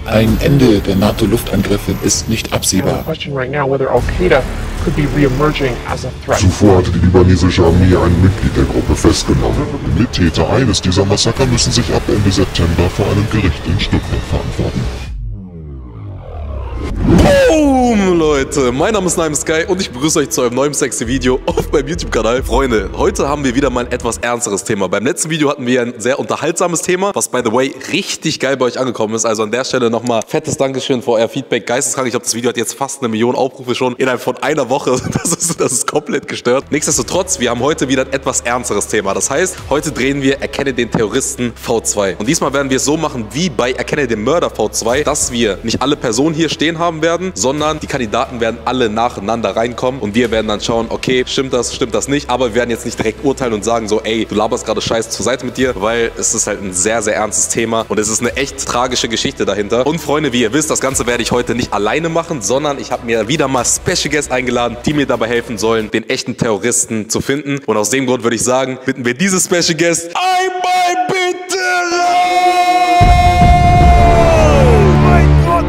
Ein Ende der NATO-Luftangriffe ist nicht absehbar. Zuvor hatte die libanesische Armee ein Mitglied der Gruppe festgenommen. Die Mittäter eines dieser Massaker müssen sich ab Ende September vor einem Gericht in Stuttgart verantworten. Boom, Leute, mein Name ist Naim Sky und ich begrüße euch zu einem neuen sexy Video auf meinem YouTube-Kanal. Freunde, heute haben wir wieder mal ein etwas ernsteres Thema. Beim letzten Video hatten wir ein sehr unterhaltsames Thema, was by the way richtig geil bei euch angekommen ist. Also an der Stelle nochmal fettes Dankeschön für euer Feedback. Geisteskrank, ich glaube, das Video hat jetzt fast 1 Million Aufrufe schon innerhalb von einer Woche. Das ist komplett gestört. Nichtsdestotrotz, wir haben heute wieder ein etwas ernsteres Thema. Das heißt, heute drehen wir Erkenne den Terroristen V2. Und diesmal werden wir es so machen wie bei Erkenne den Mörder V2, dass wir nicht alle Personen hier stehen haben werden, sondern die Kandidaten werden alle nacheinander reinkommen und wir werden dann schauen, okay, stimmt das nicht, aber wir werden jetzt nicht direkt urteilen und sagen so, ey, du laberst gerade Scheiß zur Seite mit dir, weil es ist halt ein sehr, sehr ernstes Thema und es ist eine echt tragische Geschichte dahinter. Und Freunde, wie ihr wisst, das Ganze werde ich heute nicht alleine machen, sondern ich habe mir wieder mal Special Guests eingeladen, die mir dabei helfen sollen, den echten Terroristen zu finden. Und aus dem Grund würde ich sagen, bitten wir diese Special Guests einmal bitte rein! Oh mein Gott!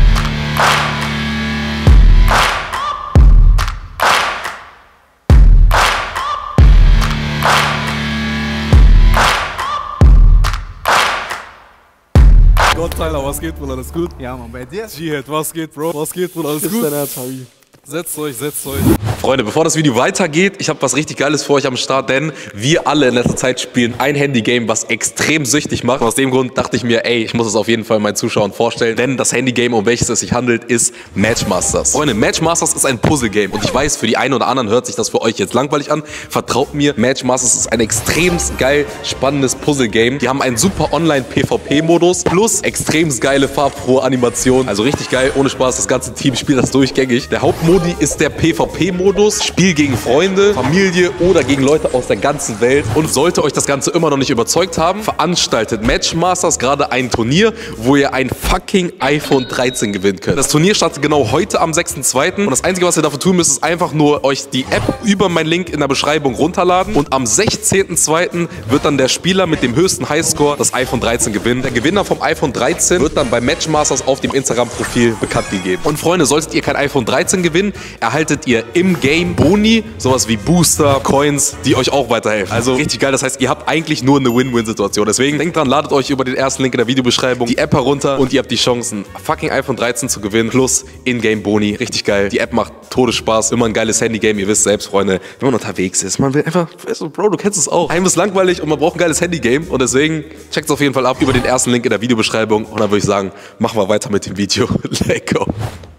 Gott, Tyler, was geht, Bruder? Alles gut? Ja, Mann, bei dir? Jihad, was geht, Bro? Was geht, Bruder? Alles gut? Setzt euch. Freunde, bevor das Video weitergeht, ich habe was richtig Geiles für euch am Start, denn wir alle in letzter Zeit spielen ein Handy-Game, was extrem süchtig macht. Und aus dem Grund dachte ich mir, ey, ich muss es auf jeden Fall meinen Zuschauern vorstellen, denn das Handy-Game, um welches es sich handelt, ist Matchmasters. Freunde, Matchmasters ist ein Puzzle-Game und ich weiß, für die einen oder anderen hört sich das für euch jetzt langweilig an. Vertraut mir, Matchmasters ist ein extrem geil, spannendes Puzzle-Game. Die haben einen super Online-PvP-Modus plus extrem geile, farbfrohe Animationen. Also richtig geil, ohne Spaß, das ganze Team spielt das durchgängig. Der Hauptmodi ist der PvP-Modus. Spiel gegen Freunde, Familie oder gegen Leute aus der ganzen Welt. Und sollte euch das Ganze immer noch nicht überzeugt haben, veranstaltet Matchmasters gerade ein Turnier, wo ihr ein fucking iPhone 13 gewinnen könnt. Das Turnier startet genau heute am 6.2. Und das Einzige, was ihr dafür tun müsst, ist einfach nur euch die App über meinen Link in der Beschreibung runterladen. Und am 16.2. wird dann der Spieler mit dem höchsten Highscore das iPhone 13 gewinnen. Der Gewinner vom iPhone 13 wird dann bei Matchmasters auf dem Instagram-Profil bekannt gegeben. Und Freunde, solltet ihr kein iPhone 13 gewinnen, erhaltet ihr im Game Boni, sowas wie Booster, Coins, die euch auch weiterhelfen. Also richtig geil, das heißt, ihr habt eigentlich nur eine Win-Win-Situation. Deswegen denkt dran, ladet euch über den ersten Link in der Videobeschreibung die App herunter und ihr habt die Chancen, fucking iPhone 13 zu gewinnen, plus In-Game Boni. Richtig geil. Die App macht Todesspaß, immer ein geiles Handy-Game. Ihr wisst selbst, Freunde, wenn man unterwegs ist, man will einfach, weißt du, Bro, du kennst es auch. Einem ist langweilig und man braucht ein geiles Handy-Game und deswegen checkt es auf jeden Fall ab über den ersten Link in der Videobeschreibung und dann würde ich sagen, machen wir weiter mit dem Video. Let's go.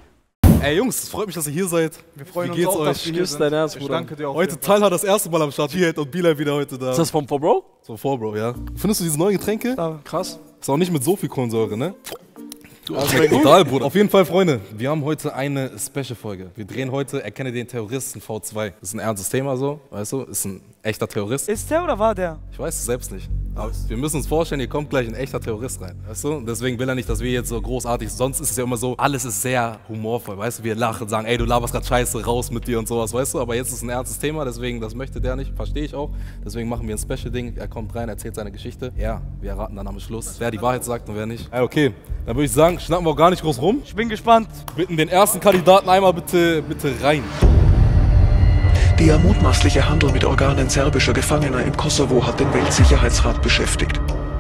Ey Jungs, es freut mich, dass ihr hier seid. Wir freuen Wie geht's uns auch, euch? dass wir hier sind. Ich danke dir auch. Heute Tyler das erste Mal am Start. Jihad und Bilal wieder heute da. Ist das vom Bro? So vor, Bro, ja. Findest du diese neuen Getränke? Ja, krass. Ist auch nicht mit so viel Kohlensäure, ne? Total, Bruder. Auf jeden Fall, Freunde, wir haben heute eine Special-Folge. Wir drehen heute Erkenne den Terroristen V2. Das ist ein ernstes Thema so, weißt du? Ist ein echter Terrorist. Ist der oder war der? Ich weiß es selbst nicht. Aber wir müssen uns vorstellen, hier kommt gleich ein echter Terrorist rein, weißt du? Deswegen will er nicht, dass wir jetzt so großartig, sonst ist es ja immer so, alles ist sehr humorvoll, weißt du? Wir lachen, sagen, ey, du laberst grad Scheiße, raus mit dir und sowas, weißt du? Aber jetzt ist es ein ernstes Thema, deswegen, das möchte der nicht, verstehe ich auch. Deswegen machen wir ein Special-Ding, er kommt rein, erzählt seine Geschichte. Ja, wir erraten dann am Schluss, wer die Wahrheit sagt und wer nicht. Ja, okay, dann würde ich sagen, schnacken wir auch gar nicht groß rum. Ich bin gespannt. Bitten den ersten Kandidaten einmal bitte rein. Der mutmaßliche Handel mit Organen serbischer Gefangener im Kosovo hat den Weltsicherheitsrat beschäftigt.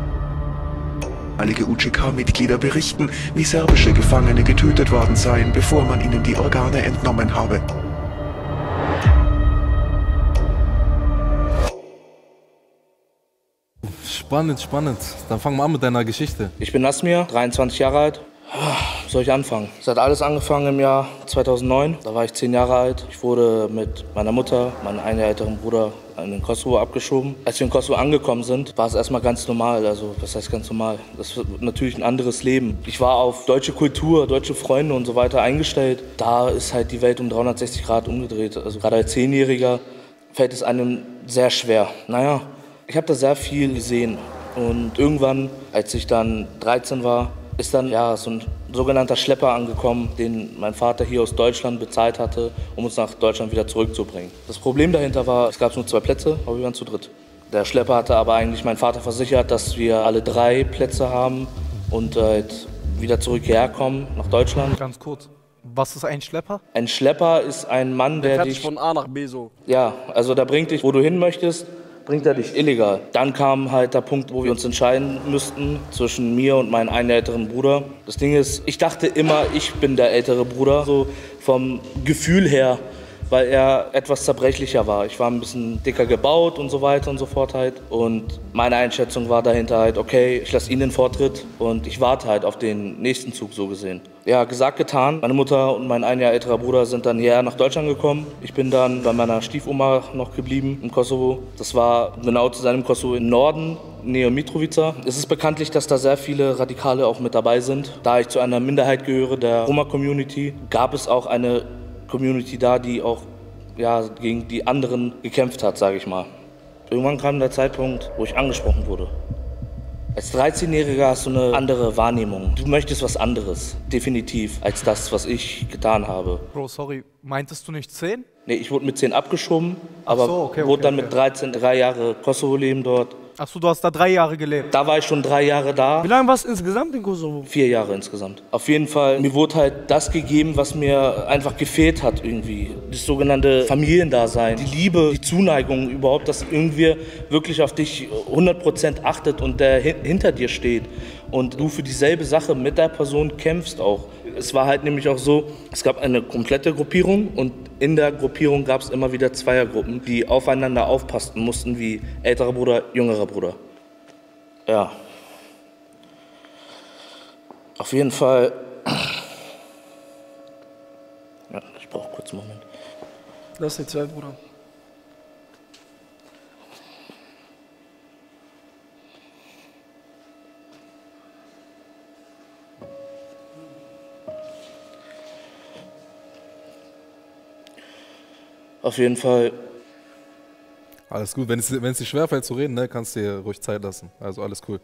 Einige UCK-Mitglieder berichten, wie serbische Gefangene getötet worden seien, bevor man ihnen die Organe entnommen habe. Spannend. Dann fangen wir an mit deiner Geschichte. Ich bin Nasmir, 23 Jahre alt. Soll ich anfangen? Es hat alles angefangen im Jahr 2009. Da war ich 10 Jahre alt. Ich wurde mit meiner Mutter, meinem 1 Jahr älteren Bruder in den Kosovo abgeschoben. Als wir in Kosovo angekommen sind, war es erstmal ganz normal. Also, was heißt ganz normal? Das war natürlich ein anderes Leben. Ich war auf deutsche Kultur, deutsche Freunde und so weiter eingestellt. Da ist halt die Welt um 360 Grad umgedreht. Also gerade als 10-Jähriger fällt es einem sehr schwer. Naja, ich habe da sehr viel gesehen. Und irgendwann, als ich dann 13 war, ist dann ja so ein sogenannter Schlepper angekommen, den mein Vater hier aus Deutschland bezahlt hatte, um uns nach Deutschland wieder zurückzubringen. Das Problem dahinter war, es gab nur 2 Plätze, aber wir waren zu dritt. Der Schlepper hatte aber eigentlich meinen Vater versichert, dass wir alle 3 Plätze haben und wieder zurück hierher kommen, nach Deutschland. Ganz kurz. Was ist ein Schlepper? Ein Schlepper ist ein Mann, der Fährt dich... dich von A nach B so. Ja, also der bringt dich, wo du hin möchtest, bringt er dich illegal. Dann kam halt der Punkt, wo wir uns entscheiden müssten zwischen mir und meinem einen älteren Bruder. Das Ding ist, ich dachte immer, ich bin der ältere Bruder, so vom Gefühl her, weil er etwas zerbrechlicher war. Ich war ein bisschen dicker gebaut und so weiter und so fort halt. Und meine Einschätzung war dahinter halt, okay, ich lasse ihn den Vortritt und ich warte halt auf den nächsten Zug so gesehen. Ja, gesagt, getan. Meine Mutter und mein ein Jahr älterer Bruder sind dann hierher nach Deutschland gekommen. Ich bin dann bei meiner Stiefoma noch geblieben im Kosovo. Das war genau zu seinem Kosovo im Norden, Nähe Mitrovica. Es ist bekanntlich, dass da sehr viele Radikale auch mit dabei sind. Da ich zu einer Minderheit gehöre, der Roma-Community, gab es auch eine Community da, die auch gegen die anderen gekämpft hat, sage ich mal. Irgendwann kam der Zeitpunkt, wo ich angesprochen wurde. Als 13-Jähriger hast du eine andere Wahrnehmung. Du möchtest was anderes, definitiv, als das, was ich getan habe. Bro, sorry, meintest du nicht 10? Nee, ich wurde mit 10 abgeschoben, aber wurde dann mit 13 3 Jahre Kosovo-Leben dort. Achso, du hast da 3 Jahre gelebt. Da war ich schon 3 Jahre da. Wie lange warst du insgesamt in Kosovo? 4 Jahre insgesamt. Auf jeden Fall, mir wurde halt das gegeben, was mir einfach gefehlt hat irgendwie. Das sogenannte Familiendasein, die Liebe, die Zuneigung überhaupt, dass irgendwer wirklich auf dich 100% achtet und der hinter dir steht. Und du für dieselbe Sache mit der Person kämpfst auch. Es war halt nämlich auch so, es gab eine komplette Gruppierung und in der Gruppierung gab es immer wieder Zweiergruppen, die aufeinander aufpassen mussten, wie älterer Bruder, jüngerer Bruder. Ja. Auf jeden Fall. Ja, ich brauche kurz einen Moment. Lass die Zeit, Bruder. Auf jeden Fall. Alles gut, wenn es dir schwerfällt zu reden, ne, kannst du dir ruhig Zeit lassen. Also alles cool.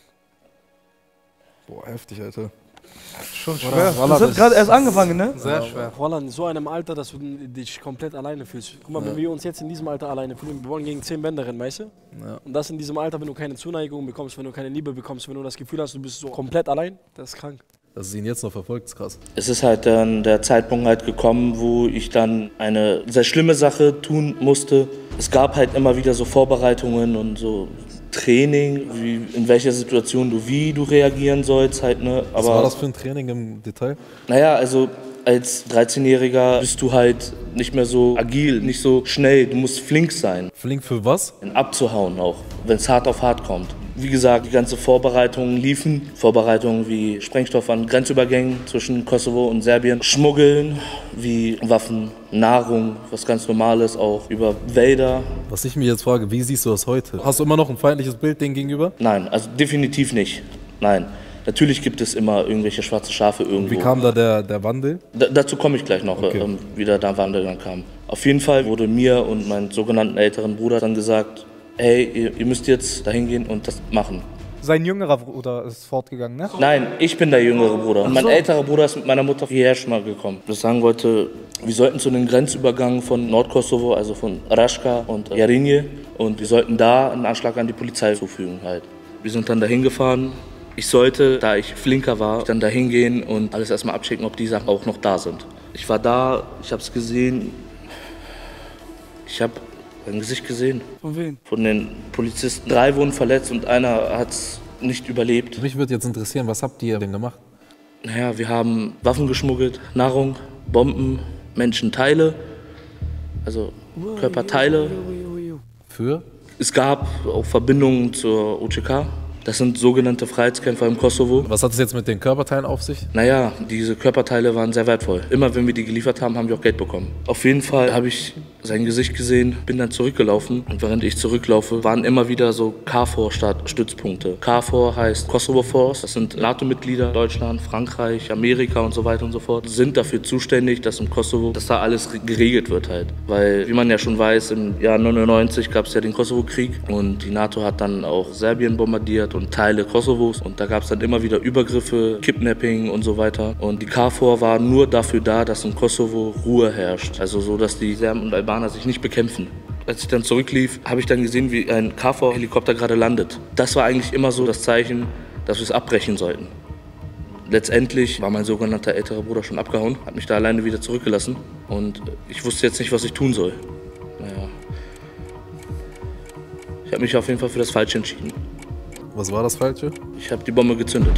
Boah, heftig, Alter. Schon schwer. Du hast gerade erst angefangen, ne? Sehr schwer. Roland, in so einem Alter, dass du dich komplett alleine fühlst. Guck mal, wenn wir uns jetzt in diesem Alter alleine fühlen, wir wollen gegen 10 Bänder rennen, weißt du? Ja. Und das in diesem Alter, wenn du keine Zuneigung bekommst, wenn du keine Liebe bekommst, wenn du das Gefühl hast, du bist so komplett allein, das ist krank. Dass es ihn jetzt noch verfolgt, ist krass. Es ist halt dann der Zeitpunkt halt gekommen, wo ich dann eine sehr schlimme Sache tun musste. Es gab halt immer wieder so Vorbereitungen und so Training, wie, in welcher Situation wie du reagieren sollst halt, ne. Was war das für ein Training im Detail? Naja, also als 13-Jähriger bist du halt nicht mehr so agil, nicht so schnell. Du musst flink sein. Flink für was? Abzuhauen auch, wenn es hart auf hart kommt. Wie gesagt, die ganzen Vorbereitungen liefen. Vorbereitungen wie Sprengstoff an Grenzübergängen zwischen Kosovo und Serbien. Schmuggeln, wie Waffen, Nahrung, was ganz Normales auch, über Wälder. Was ich mir jetzt frage, wie siehst du das heute? Hast du immer noch ein feindliches Bild denen gegenüber? Nein, also definitiv nicht. Nein. Natürlich gibt es immer irgendwelche schwarze Schafe irgendwo. Wie kam da der Wandel? Dazu komme ich gleich noch, okay. Wie der Wandel dann kam. Auf jeden Fall wurde mir und meinem sogenannten älteren Bruder dann gesagt, hey, ihr müsst jetzt dahin gehen und das machen. Sein jüngerer Bruder ist fortgegangen, ne? Nein, ich bin der jüngere Bruder. Und mein älterer Bruder ist mit meiner Mutter hierher schon mal gekommen. Was ich sagen wollte, wir sollten zu den Grenzübergang von Nordkosovo, also von Raška und Jarinje, und wir sollten da einen Anschlag an die Polizei zufügen halt. Wir sind dann dahin gefahren. Ich sollte, da ich flinker war, dann dahin gehen und alles erstmal abchecken, ob die Sachen auch noch da sind. Ich war da, ich habe es gesehen. Ich habe ein Gesicht gesehen. Von wem? Von den Polizisten. 3 wurden verletzt und einer hat es nicht überlebt. Mich würde jetzt interessieren, was habt ihr denn gemacht? Naja, wir haben Waffen geschmuggelt, Nahrung, Bomben, Menschenteile, also Körperteile. Für? Es gab auch Verbindungen zur UCK. Das sind sogenannte Freiheitskämpfer im Kosovo. Was hat es jetzt mit den Körperteilen auf sich? Naja, diese Körperteile waren sehr wertvoll. Immer wenn wir die geliefert haben, haben wir auch Geld bekommen. Auf jeden Fall habe ich sein Gesicht gesehen, bin dann zurückgelaufen. Und während ich zurücklaufe, waren immer wieder so KFOR-Stützpunkte. KFOR heißt Kosovo Force. Das sind NATO-Mitglieder, Deutschland, Frankreich, Amerika und so weiter und so fort. Sind dafür zuständig, dass im Kosovo, dass da alles geregelt wird halt. Weil, wie man ja schon weiß, im Jahr 99 gab es ja den Kosovo-Krieg. Und die NATO hat dann auch Serbien bombardiert und Teile Kosovos. Und da gab es dann immer wieder Übergriffe, Kidnapping und so weiter. Und die KFOR war nur dafür da, dass im Kosovo Ruhe herrscht. Also so, dass die Serben und Albaner sich nicht bekämpfen. Als ich dann zurücklief, habe ich dann gesehen, wie ein KFOR-Helikopter gerade landet. Das war eigentlich immer so das Zeichen, dass wir es abbrechen sollten. letztendlich war mein sogenannter älterer Bruder schon abgehauen, hat mich da alleine wieder zurückgelassen und ich wusste jetzt nicht, was ich tun soll. Naja. Ich habe mich auf jeden Fall für das Falsche entschieden. Was war das Falsche? Ich habe die Bombe gezündet.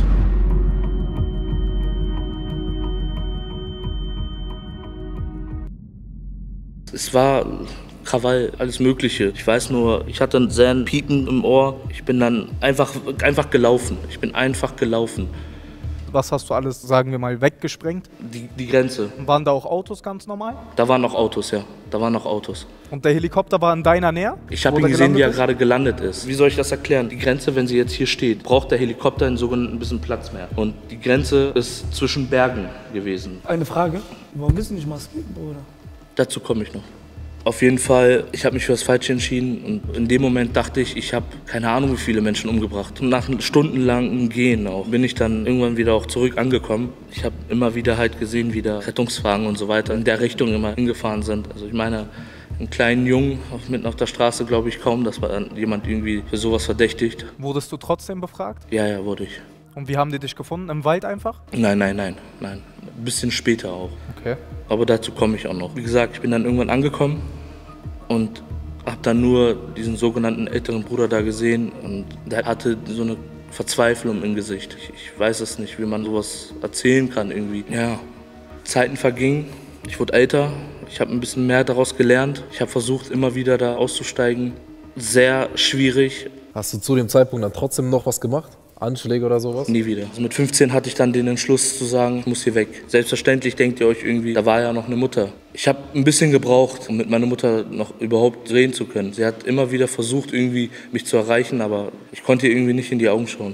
Es war Krawall, alles Mögliche. Ich weiß nur, ich hatte ein sehr Piepen im Ohr. Ich bin dann einfach gelaufen. Ich bin einfach gelaufen. Was hast du alles, sagen wir mal, weggesprengt? Die Grenze. Und waren da auch Autos ganz normal? Da waren noch Autos, ja. Da waren noch Autos. Und der Helikopter war in deiner Nähe? Ich habe ihn gesehen, wie er gerade gelandet ist. Wie soll ich das erklären? Die Grenze, wenn sie jetzt hier steht, braucht der Helikopter einen sogenannten bisschen Platz mehr. Und die Grenze ist zwischen Bergen gewesen. Eine Frage, warum bist du nicht maskiert, Bruder? Dazu komme ich noch. Auf jeden Fall, ich habe mich für das Falsche entschieden und in dem Moment dachte ich, ich habe keine Ahnung, wie viele Menschen umgebracht. Und nach stundenlangem Gehen auch bin ich dann irgendwann wieder auch zurück angekommen. Ich habe immer wieder halt gesehen, wie da Rettungswagen und so weiter in der Richtung immer hingefahren sind. Also ich meine, einen kleinen Jungen mitten auf der Straße glaube ich kaum, dass jemand irgendwie für sowas verdächtigt. Wurdest du trotzdem befragt? Ja, wurde ich. Und wie haben die dich gefunden? Im Wald einfach? Nein. Ein bisschen später auch. Okay. Aber dazu komme ich auch noch. Wie gesagt, ich bin dann irgendwann angekommen und habe dann nur diesen sogenannten älteren Bruder da gesehen und der hatte so eine Verzweiflung im Gesicht. Ich weiß es nicht, wie man sowas erzählen kann irgendwie. Ja, Zeiten vergingen, ich wurde älter, ich habe ein bisschen mehr daraus gelernt. Ich habe versucht, immer wieder da auszusteigen. Sehr schwierig. Hast du zu dem Zeitpunkt dann trotzdem noch was gemacht? Anschläge oder sowas? Nie wieder. Also mit 15 hatte ich dann den Entschluss zu sagen, ich muss hier weg. Selbstverständlich denkt ihr euch irgendwie, da war ja noch eine Mutter. Ich habe ein bisschen gebraucht, um mit meiner Mutter noch überhaupt reden zu können. Sie hat immer wieder versucht, irgendwie mich zu erreichen, aber ich konnte ihr irgendwie nicht in die Augen schauen.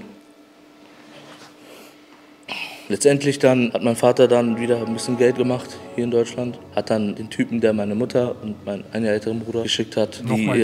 Letztendlich dann hat mein Vater dann wieder ein bisschen Geld gemacht hier in Deutschland, hat dann den Typen, der meine Mutter und meinen einen älteren Bruder geschickt hat,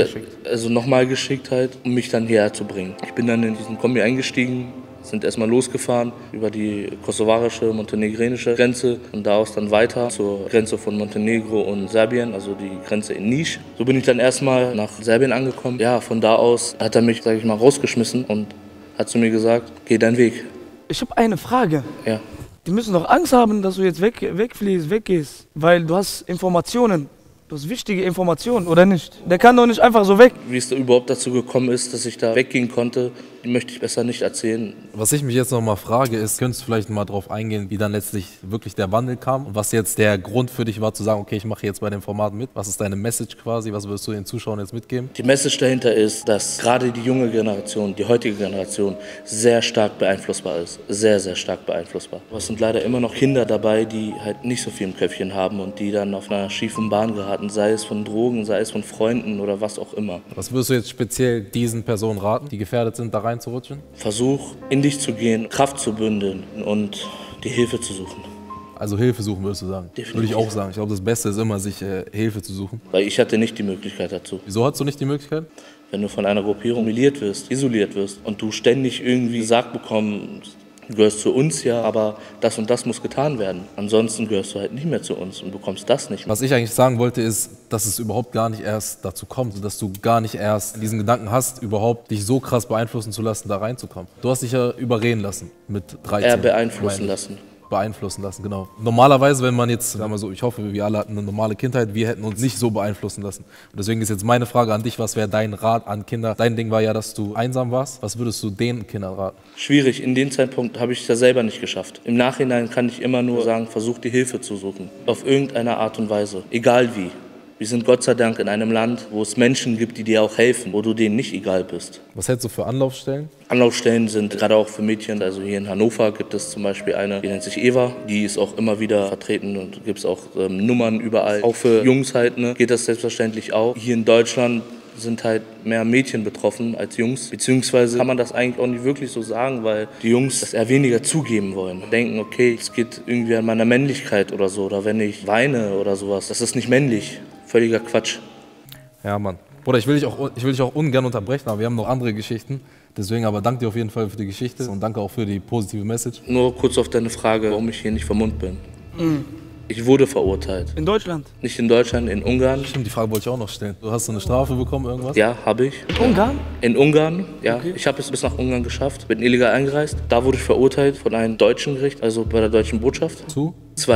nochmal geschickt halt, um mich dann hierher zu bringen. Ich bin dann in diesen Kombi eingestiegen, sind erstmal losgefahren über die kosovarische, montenegrinische Grenze und da aus dann weiter zur Grenze von Montenegro und Serbien, also die Grenze in Niš. So bin ich dann erstmal nach Serbien angekommen. Ja, von da aus hat er mich, sag ich mal, rausgeschmissen und hat zu mir gesagt, geh deinen Weg. Ich habe eine Frage. Ja. Die müssen doch Angst haben, dass du jetzt weggehst, weil du hast Informationen. Du hast wichtige Informationen, oder nicht? Der kann doch nicht einfach so weg. Wie es da überhaupt dazu gekommen ist, dass ich da weggehen konnte, möchte ich besser nicht erzählen. Was ich mich jetzt noch mal frage ist, könntest du vielleicht mal drauf eingehen, wie dann letztlich wirklich der Wandel kam und was jetzt der Grund für dich war zu sagen, okay, ich mache jetzt bei dem Format mit. Was ist deine Message quasi? Was würdest du den Zuschauern jetzt mitgeben? Die Message dahinter ist, dass gerade die junge Generation, die heutige Generation sehr stark beeinflussbar ist. Sehr, sehr stark beeinflussbar. Aber es sind leider immer noch Kinder dabei, die halt nicht so viel im Köpfchen haben und die dann auf einer schiefen Bahn geraten, sei es von Drogen, sei es von Freunden oder was auch immer. Was würdest du jetzt speziell diesen Personen raten, die gefährdet sind, da reinzurutschen? Versuch, in dich zu gehen, Kraft zu bündeln und die Hilfe zu suchen. Also Hilfe suchen, würdest du sagen? Definitiv. Würde ich auch sagen. Ich glaube, das Beste ist immer, sich Hilfe zu suchen. Weil ich hatte nicht die Möglichkeit dazu. Wieso hattest du nicht die Möglichkeit? Wenn du von einer Gruppierung isoliert wirst und du ständig irgendwie gesagt bekommst, du gehörst zu uns, ja, aber das und das muss getan werden. Ansonsten gehörst du halt nicht mehr zu uns und bekommst das nicht mehr. Was ich eigentlich sagen wollte, ist, dass es überhaupt gar nicht erst dazu kommt, dass du gar nicht erst diesen Gedanken hast, überhaupt dich so krass beeinflussen zu lassen, da reinzukommen. Du hast dich ja überreden lassen mit 13. Beeinflussen lassen. Beeinflussen lassen, genau. Normalerweise, wenn man jetzt, sagen wir so, ich hoffe, wir alle hatten eine normale Kindheit, wir hätten uns nicht so beeinflussen lassen. Und deswegen ist jetzt meine Frage an dich, was wäre dein Rat an Kinder? Dein Ding war ja, dass du einsam warst. Was würdest du den Kindern raten? Schwierig, in dem Zeitpunkt habe ich es ja selber nicht geschafft. Im Nachhinein kann ich immer nur sagen, versuch die Hilfe zu suchen. Auf irgendeine Art und Weise, egal wie. Wir sind Gott sei Dank in einem Land, wo es Menschen gibt, die dir auch helfen, wo du denen nicht egal bist. Was hältst du für Anlaufstellen? Anlaufstellen sind gerade auch für Mädchen, also hier in Hannover gibt es zum Beispiel eine, die nennt sich Eva, die ist auch immer wieder vertreten und gibt es auch Nummern überall. Auch für Jungs halt, ne, geht das selbstverständlich auch. Hier in Deutschland sind halt mehr Mädchen betroffen als Jungs, beziehungsweise kann man das eigentlich auch nicht wirklich so sagen, weil die Jungs das eher weniger zugeben wollen. Denken, okay, es geht irgendwie an meiner Männlichkeit oder so, oder wenn ich weine oder sowas, das ist nicht männlich. Völliger Quatsch. Ja, Mann. Bruder, ich will dich auch ungern unterbrechen, aber wir haben noch andere Geschichten. Deswegen aber danke dir auf jeden Fall für die Geschichte und danke auch für die positive Message. Nur kurz auf deine Frage, warum ich hier nicht vermummt bin. Ich wurde verurteilt. In Deutschland? Nicht in Deutschland, in Ungarn. Stimmt, die Frage wollte ich auch noch stellen. Du hast so eine Strafe bekommen, irgendwas? Ja, habe ich. In Ungarn? In Ungarn, ja. Ich habe es bis nach Ungarn geschafft, bin illegal eingereist. Da wurde ich verurteilt von einem deutschen Gericht, also bei der deutschen Botschaft. Zu?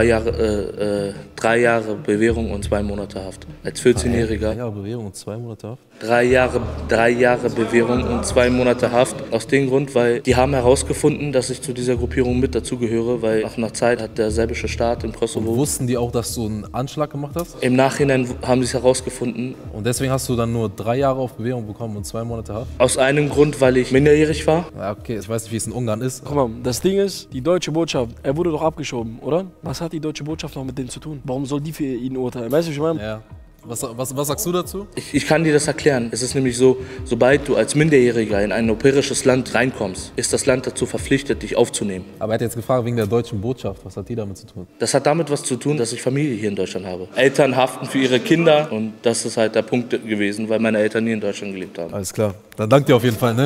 3 Jahre Bewährung und 2 Monate Haft. Als 14-Jähriger. 3 Jahre Bewährung und 2 Monate Haft? 3 Jahre Bewährung und 2 Monate Haft. Aus dem Grund, weil die haben herausgefunden, dass ich zu dieser Gruppierung mit dazugehöre, weil nach einer Zeit hat der serbische Staat im Kosovo... Und wussten die auch, dass du einen Anschlag gemacht hast? Im Nachhinein haben sie es herausgefunden. Und deswegen hast du dann nur 3 Jahre auf Bewährung bekommen und 2 Monate Haft? Aus einem Grund, weil ich minderjährig war. Ja, okay, ich weiß nicht, wie es in Ungarn ist. Guck mal, das Ding ist, die deutsche Botschaft, er wurde doch abgeschoben, oder? Was hat die deutsche Botschaft noch mit dem zu tun? Warum soll die für ihn urteilen? Weißt du, was ich meine? Ja. Was sagst du dazu? Ich kann dir das erklären. Es ist nämlich so, sobald du als Minderjähriger in ein europäisches Land reinkommst, ist das Land dazu verpflichtet, dich aufzunehmen. Aber er hat jetzt gefragt wegen der deutschen Botschaft. Was hat die damit zu tun? Das hat damit was zu tun, dass ich Familie hier in Deutschland habe. Eltern haften für ihre Kinder und das ist halt der Punkt gewesen, weil meine Eltern hier in Deutschland gelebt haben. Alles klar. Dann danke dir auf jeden Fall, ne?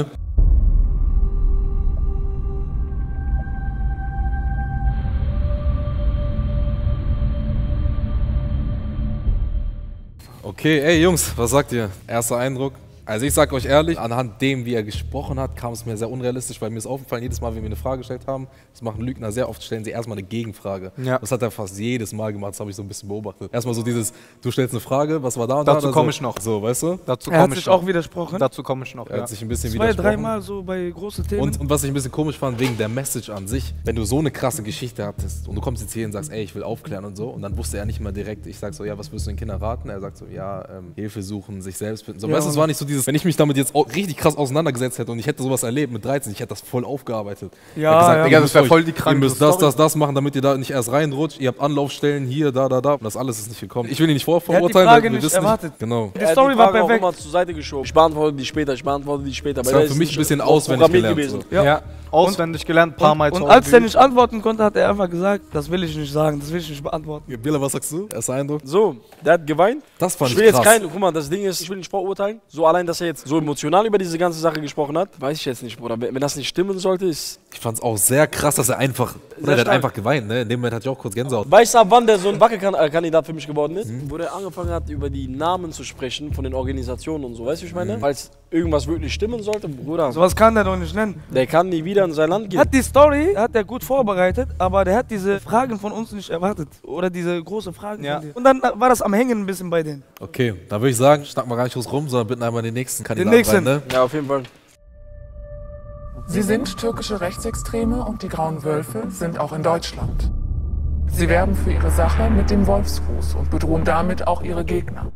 Okay, ey Jungs, was sagt ihr? Erster Eindruck? Also ich sag euch ehrlich, anhand dem, wie er gesprochen hat, kam es mir sehr unrealistisch, weil mir ist aufgefallen, jedes Mal, wenn wir eine Frage gestellt haben, das machen Lügner sehr oft, stellen sie erstmal eine Gegenfrage. Ja. Das hat er fast jedes Mal gemacht, das habe ich so ein bisschen beobachtet. Erstmal so dieses, du stellst eine Frage, was war da und da? Dazu komme ich noch. So, weißt du? Dazu Er hat komme ich sich noch. auch widersprochen. Dazu komme ich noch, Er ja. hat sich ein bisschen 2, widersprochen. 3 Mal so bei großen Themen. Und was ich ein bisschen komisch fand, wegen der Message an sich, wenn du so eine krasse Geschichte hattest und du kommst jetzt hier und sagst, ey, ich will aufklären und so, und dann wusste er nicht mal direkt, ich sag so, ja, was würdest du den Kindern raten? Er sagt so, ja, Hilfe suchen, sich selbst finden. So, Ja, weißt du, es war nicht so dieses, wenn ich mich damit jetzt auch richtig krass auseinandergesetzt hätte und ich hätte sowas erlebt mit 13, ich hätte das voll aufgearbeitet. Ja, Er hat gesagt, ja. ey, Digga, ihr das müsst wär euch- voll die kranke Ihr müsst Story. das machen, damit ihr da nicht erst reinrutscht. Ihr habt Anlaufstellen hier, da. Und das alles ist nicht gekommen. Ich will ihn nicht Er hat die vorverurteilen, Frage weil wir nicht wissen erwartet. nicht. Genau. Die Story war perfekt. Auch immer zur Seite geschoben. Ich beantworte die später, Das war für mich ein bisschen auswendig gelernt. So. Ja. Auswendig gelernt, paar Mal Und zu als Hause er geübt. nicht antworten konnte, hat er einfach gesagt, das will ich nicht sagen, das will ich nicht beantworten. Billa, was sagst du? Erster Eindruck? So, der hat geweint. Das fand Ich ich will jetzt krass. guck mal, das Ding ist, ich will nicht verurteilen. So allein, dass er jetzt so emotional über diese ganze Sache gesprochen hat, weiß ich jetzt nicht, Bruder. Wenn das nicht stimmen sollte, ist... Ich fand's auch sehr krass, dass er einfach, oder der hat stark. einfach geweint, ne? In dem Moment hatte ich auch kurz Gänsehaut. Weißt du, ab wann der so ein Wackelkandidat für mich geworden ist? Wo der angefangen hat, über die Namen zu sprechen von den Organisationen und so. Weißt du, wie ich meine? Falls irgendwas wirklich stimmen sollte, Bruder, Sowas kann der doch nicht nennen. der kann nie wieder in sein Land gehen. Hat die Story, hat er gut vorbereitet, aber der hat diese Fragen von uns nicht erwartet. Oder diese große Fragen Ja. von dir. Und dann war das am Hängen ein bisschen bei denen. Okay, dann würde ich sagen, schnack mal gar nicht groß rum, sondern bitten einmal den nächsten Kandidaten nächsten. rein, ne? Ja, auf jeden Fall. Sie sind türkische Rechtsextreme und die Grauen Wölfe sind auch in Deutschland. Sie werben für ihre Sache mit dem Wolfsfuß und bedrohen damit auch ihre Gegner.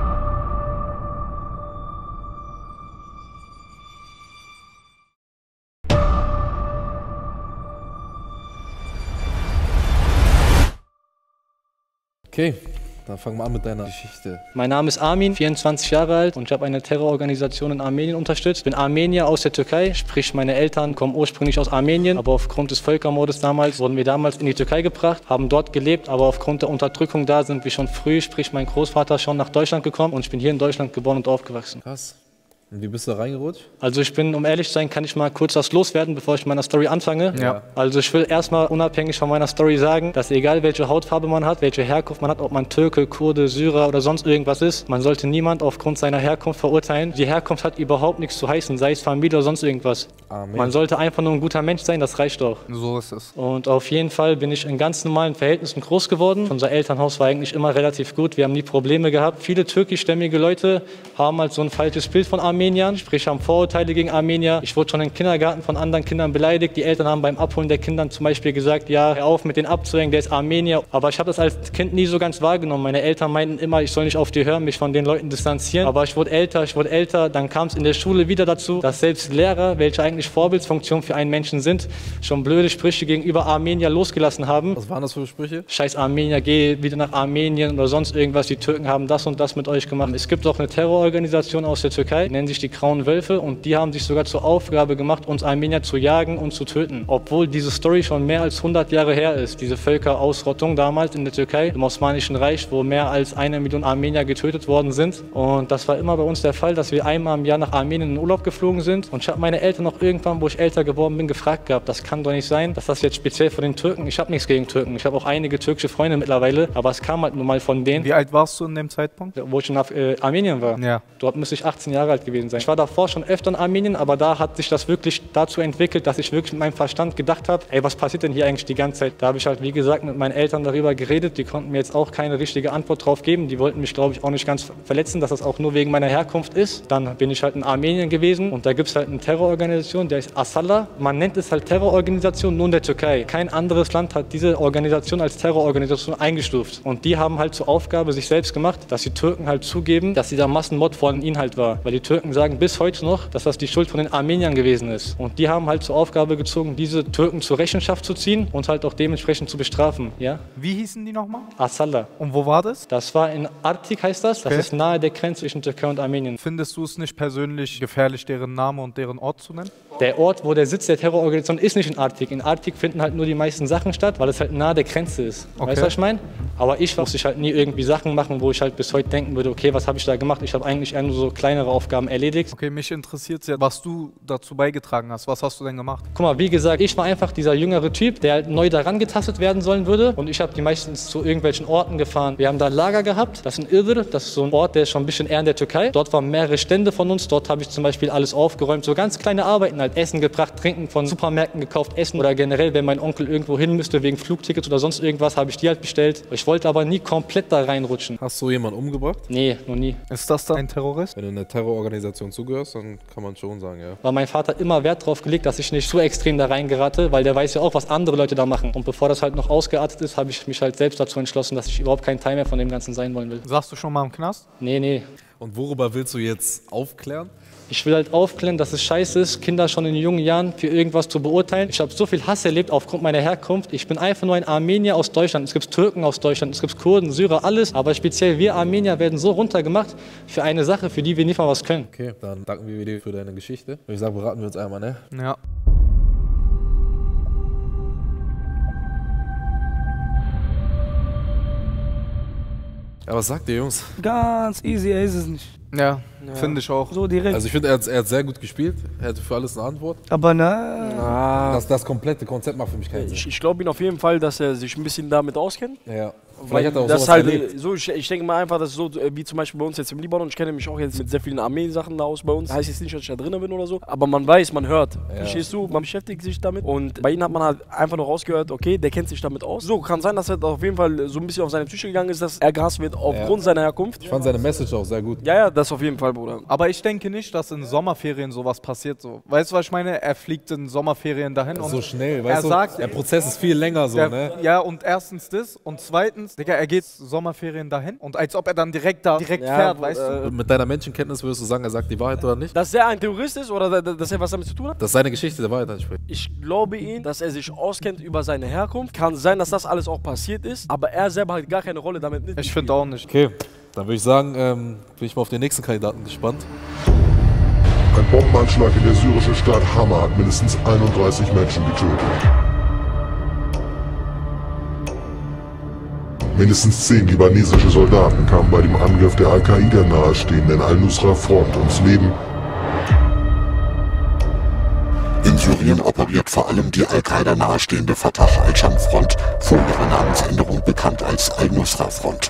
Okay, dann fangen wir an mit deiner Geschichte. Mein Name ist Armin, 24 Jahre alt und ich habe eine Terrororganisation in Armenien unterstützt. Ich bin Armenier aus der Türkei, sprich meine Eltern kommen ursprünglich aus Armenien, aber aufgrund des Völkermordes damals wurden wir damals in die Türkei gebracht, haben dort gelebt, aber aufgrund der Unterdrückung da sind wir schon früh, sprich mein Großvater schon nach Deutschland gekommen und ich bin hier in Deutschland geboren und aufgewachsen. Krass. Und wie bist du da reingerutscht? Also ich bin, um ehrlich zu sein, kann ich mal kurz was loswerden, bevor ich mit meiner Story anfange. Ja. Also ich will erstmal unabhängig von meiner Story sagen, dass egal welche Hautfarbe man hat, welche Herkunft man hat, ob man Türke, Kurde, Syrer oder sonst irgendwas ist, man sollte niemand aufgrund seiner Herkunft verurteilen. Die Herkunft hat überhaupt nichts zu heißen, sei es Familie oder sonst irgendwas. Amen. Man sollte einfach nur ein guter Mensch sein, das reicht doch. So ist es. Und auf jeden Fall bin ich in ganz normalen Verhältnissen groß geworden. Unser Elternhaus war eigentlich immer relativ gut, wir haben nie Probleme gehabt. Viele türkischstämmige Leute haben halt so ein falsches Bild von Armeniern, sprich haben Vorurteile gegen Armenier. Ich wurde schon im Kindergarten von anderen Kindern beleidigt. Die Eltern haben beim Abholen der Kinder zum Beispiel gesagt, ja, hör auf mit den abzuhängen, der ist Armenier. Aber ich habe das als Kind nie so ganz wahrgenommen. Meine Eltern meinten immer, ich soll nicht auf die hören, mich von den Leuten distanzieren. Aber ich wurde älter. Dann kam es in der Schule wieder dazu, dass selbst Lehrer, welche eigentlich Vorbildsfunktion für einen Menschen sind, schon blöde Sprüche gegenüber Armenier losgelassen haben. Was waren das für Sprüche? Scheiß Armenier, geh wieder nach Armenien oder sonst irgendwas. Die Türken haben das und das mit euch gemacht. Es gibt auch eine Terrororganisation aus der Türkei, die nennen nennen sich die Grauen Wölfe und die haben sich sogar zur Aufgabe gemacht, uns Armenier zu jagen und zu töten. Obwohl diese Story schon mehr als 100 Jahre her ist, diese Völkerausrottung damals in der Türkei, im Osmanischen Reich, wo mehr als 1 Million Armenier getötet worden sind. Und das war immer bei uns der Fall, dass wir einmal im Jahr nach Armenien in Urlaub geflogen sind. Und ich habe meine Eltern noch irgendwann, wo ich älter geworden bin, gefragt gehabt, das kann doch nicht sein, dass das jetzt speziell von den Türken, ich habe nichts gegen Türken, ich habe auch einige türkische Freunde mittlerweile, aber es kam halt nur mal von denen. Wie alt warst du in dem Zeitpunkt? Wo ich in Armenien war. Ja. Dort müsste ich 18 Jahre alt gewesen sein. Ich war davor schon öfter in Armenien, aber da hat sich das wirklich dazu entwickelt, dass ich wirklich mit meinem Verstand gedacht habe, ey, was passiert denn hier eigentlich die ganze Zeit? Da habe ich halt, wie gesagt, mit meinen Eltern darüber geredet. Die konnten mir jetzt auch keine richtige Antwort drauf geben. Die wollten mich, glaube ich, auch nicht ganz verletzen, dass das auch nur wegen meiner Herkunft ist. Dann bin ich halt in Armenien gewesen und da gibt es halt eine Terrororganisation, der ist Asala. Man nennt es halt Terrororganisation nur in der Türkei. Kein anderes Land hat diese Organisation als Terrororganisation eingestuft. Und die haben halt zur Aufgabe sich selbst gemacht, dass die Türken halt zugeben, dass dieser Massenmord von ihnen halt war. Weil die Türken sagen bis heute noch, dass das die Schuld von den Armeniern gewesen ist. Und die haben halt zur Aufgabe gezogen, diese Türken zur Rechenschaft zu ziehen und halt auch dementsprechend zu bestrafen. Ja? Wie hießen die nochmal? Asala. Und wo war das? Das war in Artik, heißt das. Das Okay. ist nahe der Grenze zwischen Türkei und Armenien. Findest du es nicht persönlich gefährlich, deren Name und deren Ort zu nennen? Der Ort, wo der Sitz der Terrororganisation ist, nicht in Artik. In Artik finden halt nur die meisten Sachen statt, weil es halt nahe der Grenze ist. Okay. Weißt du, was ich meine? Aber ich musste halt nie irgendwie Sachen machen, wo ich halt bis heute denken würde, okay, was habe ich da gemacht? Ich habe eigentlich eher nur so kleinere Aufgaben erledigt. Okay, mich interessiert ja, was du dazu beigetragen hast. Was hast du denn gemacht? Guck mal, wie gesagt, ich war einfach dieser jüngere Typ, der halt neu daran getastet werden sollen würde. Und ich habe die meistens zu irgendwelchen Orten gefahren. Wir haben da ein Lager gehabt, das ist in Iğdır, das ist so ein Ort, der ist schon ein bisschen eher in der Türkei. Dort waren mehrere Stände von uns, dort habe ich zum Beispiel alles aufgeräumt, so ganz kleine Arbeiten, halt Essen gebracht, Trinken von Supermärkten gekauft, Essen oder generell, wenn mein Onkel irgendwo hin müsste wegen Flugtickets oder sonst irgendwas, habe ich die halt bestellt. Ich wollte aber nie komplett da reinrutschen. Hast du jemanden umgebracht? Nee, noch nie. Ist das dann ein Terrorist? Wenn du einer Terrororganisation zugehörst, dann kann man schon sagen, ja. Weil mein Vater immer Wert darauf gelegt, dass ich nicht so extrem da reingerate, weil der weiß ja auch, was andere Leute da machen. Und bevor das halt noch ausgeartet ist, habe ich mich halt selbst dazu entschlossen, dass ich überhaupt kein Teil mehr von dem Ganzen sein wollen will. Saßt du schon mal im Knast? Nee, nee. Und worüber willst du jetzt aufklären? Ich will halt aufklären, dass es scheiße ist, Kinder schon in jungen Jahren für irgendwas zu beurteilen. Ich habe so viel Hass erlebt aufgrund meiner Herkunft. Ich bin einfach nur ein Armenier aus Deutschland. Es gibt Türken aus Deutschland, es gibt Kurden, Syrer, alles. Aber speziell wir Armenier werden so runtergemacht für eine Sache, für die wir nicht mal was können. Okay, dann danken wir dir für deine Geschichte. Würde ich sagen, beraten wir uns einmal, ne? Ja. Ja, was sagt ihr, Jungs? Ganz easy, er ist es nicht. Ja, finde ich auch. So direkt. Also ich finde, er hat sehr gut gespielt. Er hätte für alles eine Antwort. Aber na. Das komplette Konzept macht für mich keinen Sinn. Ich glaube ihm auf jeden Fall, dass er sich ein bisschen damit auskennt. Ja. Weil Vielleicht hat er auch das sowas halt erlebt. so, ich denke mal einfach, dass so wie zum Beispiel bei uns jetzt im Libanon, ich kenne mich auch jetzt mit sehr vielen Armee-Sachen da aus bei uns. Heißt jetzt nicht, dass ich da drin bin oder so, aber man weiß, man hört. Ja. Verstehst du? Man beschäftigt sich damit und bei ihm hat man halt einfach noch rausgehört, okay, der kennt sich damit aus. So, kann sein, dass er auf jeden Fall so ein bisschen auf seine Psyche gegangen ist, dass er gehasst wird aufgrund seiner Herkunft. Ich fand seine Message auch sehr gut. Ja, das auf jeden Fall, Bruder. Aber ich denke nicht, dass in Sommerferien sowas passiert. So. Weißt du, was ich meine? Er fliegt in Sommerferien dahin und So schnell, er weißt du? sagt, Der Prozess ist viel länger so, ne? Ja, und erstens das und zweitens, Digga, er geht Sommerferien dahin und als ob er dann direkt fährt, weißt du? Mit deiner Menschenkenntnis würdest du sagen, er sagt die Wahrheit oder nicht? Dass er ein Terrorist ist oder dass er was damit zu tun hat? Das ist seine Geschichte, der Wahrheit anspricht. Ich glaube ihm, dass er sich auskennt über seine Herkunft. Kann sein, dass das alles auch passiert ist, aber er selber hat gar keine Rolle damit mit. Ich finde auch nicht. Okay, dann würde ich sagen, bin ich mal auf den nächsten Kandidaten gespannt. Ein Bombenanschlag in der syrischen Stadt Hama hat mindestens 31 Menschen getötet. Mindestens 10 libanesische Soldaten kamen bei dem Angriff der Al-Qaida nahestehenden Al-Nusra-Front ums Leben. In Syrien operiert vor allem die Al-Qaida nahestehende Fatah al-Sham-Front, vor ihrer Namensänderung bekannt als Al-Nusra-Front.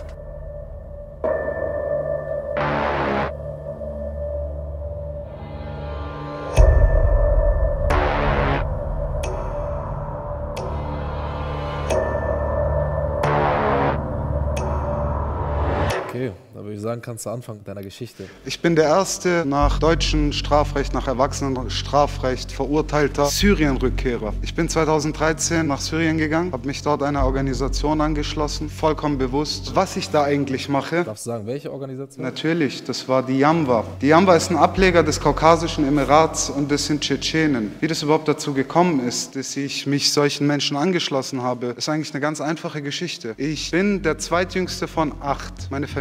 Okay, dann würde ich sagen, kannst du anfangen mit deiner Geschichte. Ich bin der erste nach deutschem Strafrecht, nach Erwachsenenstrafrecht verurteilter Syrien-Rückkehrer. Ich bin 2013 nach Syrien gegangen, habe mich dort einer Organisation angeschlossen, vollkommen bewusst, was ich da eigentlich mache. Darfst du sagen, welche Organisation? Natürlich, das war die Jamwa. Die Jamwa ist ein Ableger des Kaukasischen Emirats und das sind Tschetschenen. Wie das überhaupt dazu gekommen ist, dass ich mich solchen Menschen angeschlossen habe, ist eigentlich eine ganz einfache Geschichte. Ich bin der zweitjüngste von 8. Meine Familie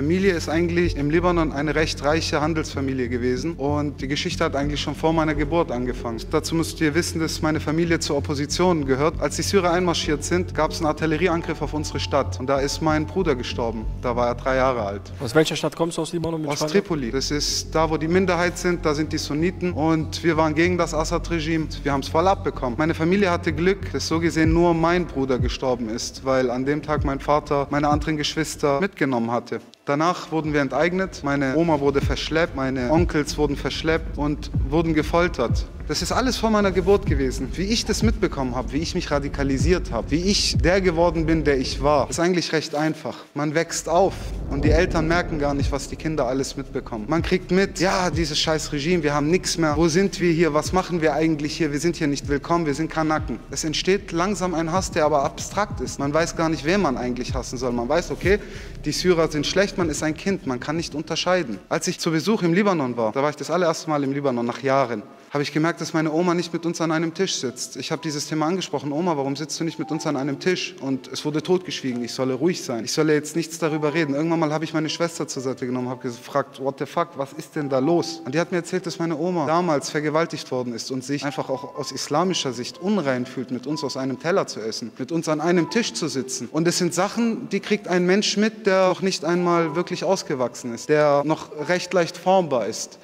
Familie ist eigentlich im Libanon eine recht reiche Handelsfamilie gewesen und die Geschichte hat eigentlich schon vor meiner Geburt angefangen. Dazu müsst ihr wissen, dass meine Familie zur Opposition gehört. Als die Syrer einmarschiert sind, gab es einen Artillerieangriff auf unsere Stadt und da ist mein Bruder gestorben. Da war er 3 Jahre alt. Aus welcher Stadt kommst du aus Libanon? Aus Tripoli. Das ist da, wo die Minderheit sind, da sind die Sunniten und wir waren gegen das Assad-Regime. Wir haben es voll abbekommen. Meine Familie hatte Glück, dass so gesehen nur mein Bruder gestorben ist, weil an dem Tag mein Vater meine anderen Geschwister mitgenommen hatte. Danach wurden wir enteignet, meine Oma wurde verschleppt, meine Onkels wurden verschleppt und wurden gefoltert. Das ist alles vor meiner Geburt gewesen. Wie ich das mitbekommen habe, wie ich mich radikalisiert habe, wie ich der geworden bin, der ich war, ist eigentlich recht einfach. Man wächst auf und die Eltern merken gar nicht, was die Kinder alles mitbekommen. Man kriegt mit, ja, dieses scheiß Regime, wir haben nichts mehr. Wo sind wir hier? Was machen wir eigentlich hier? Wir sind hier nicht willkommen, wir sind Kanaken. Es entsteht langsam ein Hass, der aber abstrakt ist. Man weiß gar nicht, wen man eigentlich hassen soll. Man weiß, okay, die Syrer sind schlecht, man ist ein Kind, man kann nicht unterscheiden. Als ich zu Besuch im Libanon war, da war ich das allererste Mal im Libanon nach Jahren, habe ich gemerkt, dass meine Oma nicht mit uns an einem Tisch sitzt. Ich habe dieses Thema angesprochen, Oma, warum sitzt du nicht mit uns an einem Tisch? Und es wurde totgeschwiegen, ich solle ruhig sein. Ich solle jetzt nichts darüber reden. Irgendwann mal habe ich meine Schwester zur Seite genommen, habe gefragt, what the fuck, was ist denn da los? Und die hat mir erzählt, dass meine Oma damals vergewaltigt worden ist und sich einfach auch aus islamischer Sicht unrein fühlt, mit uns aus einem Teller zu essen, mit uns an einem Tisch zu sitzen. Und es sind Sachen, die kriegt ein Mensch mit, der noch nicht einmal wirklich ausgewachsen ist, der noch recht leicht formbar ist.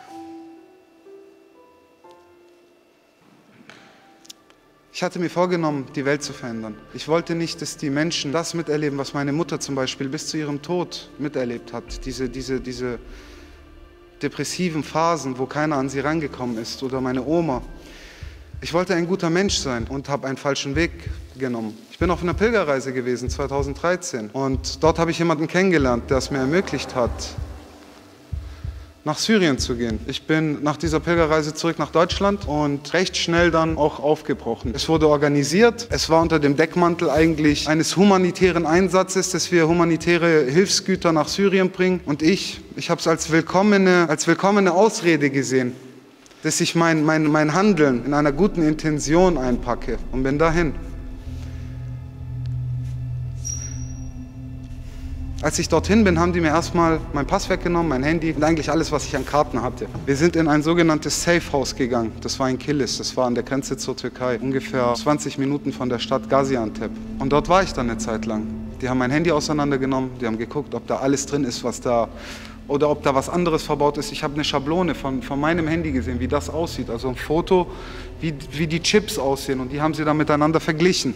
Ich hatte mir vorgenommen, die Welt zu verändern. Ich wollte nicht, dass die Menschen das miterleben, was meine Mutter zum Beispiel bis zu ihrem Tod miterlebt hat. Diese depressiven Phasen, wo keiner an sie rangekommen ist, oder meine Oma. Ich wollte ein guter Mensch sein und habe einen falschen Weg genommen. Ich bin auf einer Pilgerreise gewesen, 2013. Und dort habe ich jemanden kennengelernt, der es mir ermöglicht hat, nach Syrien zu gehen. Ich bin nach dieser Pilgerreise zurück nach Deutschland und recht schnell dann auch aufgebrochen. Es wurde organisiert. Es war unter dem Deckmantel eigentlich eines humanitären Einsatzes, dass wir humanitäre Hilfsgüter nach Syrien bringen. Und ich habe es als willkommene Ausrede gesehen, dass ich mein Handeln in einer guten Intention einpacke und bin dahin. Als ich dorthin bin, haben die mir erstmal mein Pass weggenommen, mein Handy und eigentlich alles, was ich an Karten hatte. Wir sind in ein sogenanntes Safe House gegangen. Das war in Kilis, das war an der Grenze zur Türkei, ungefähr 20 Minuten von der Stadt Gaziantep. Und dort war ich dann eine Zeit lang. Die haben mein Handy auseinandergenommen, die haben geguckt, ob da alles drin ist, was da, oder ob da was anderes verbaut ist. Ich habe eine Schablone von meinem Handy gesehen, wie das aussieht. Also ein Foto, wie die Chips aussehen, und die haben sie dann miteinander verglichen.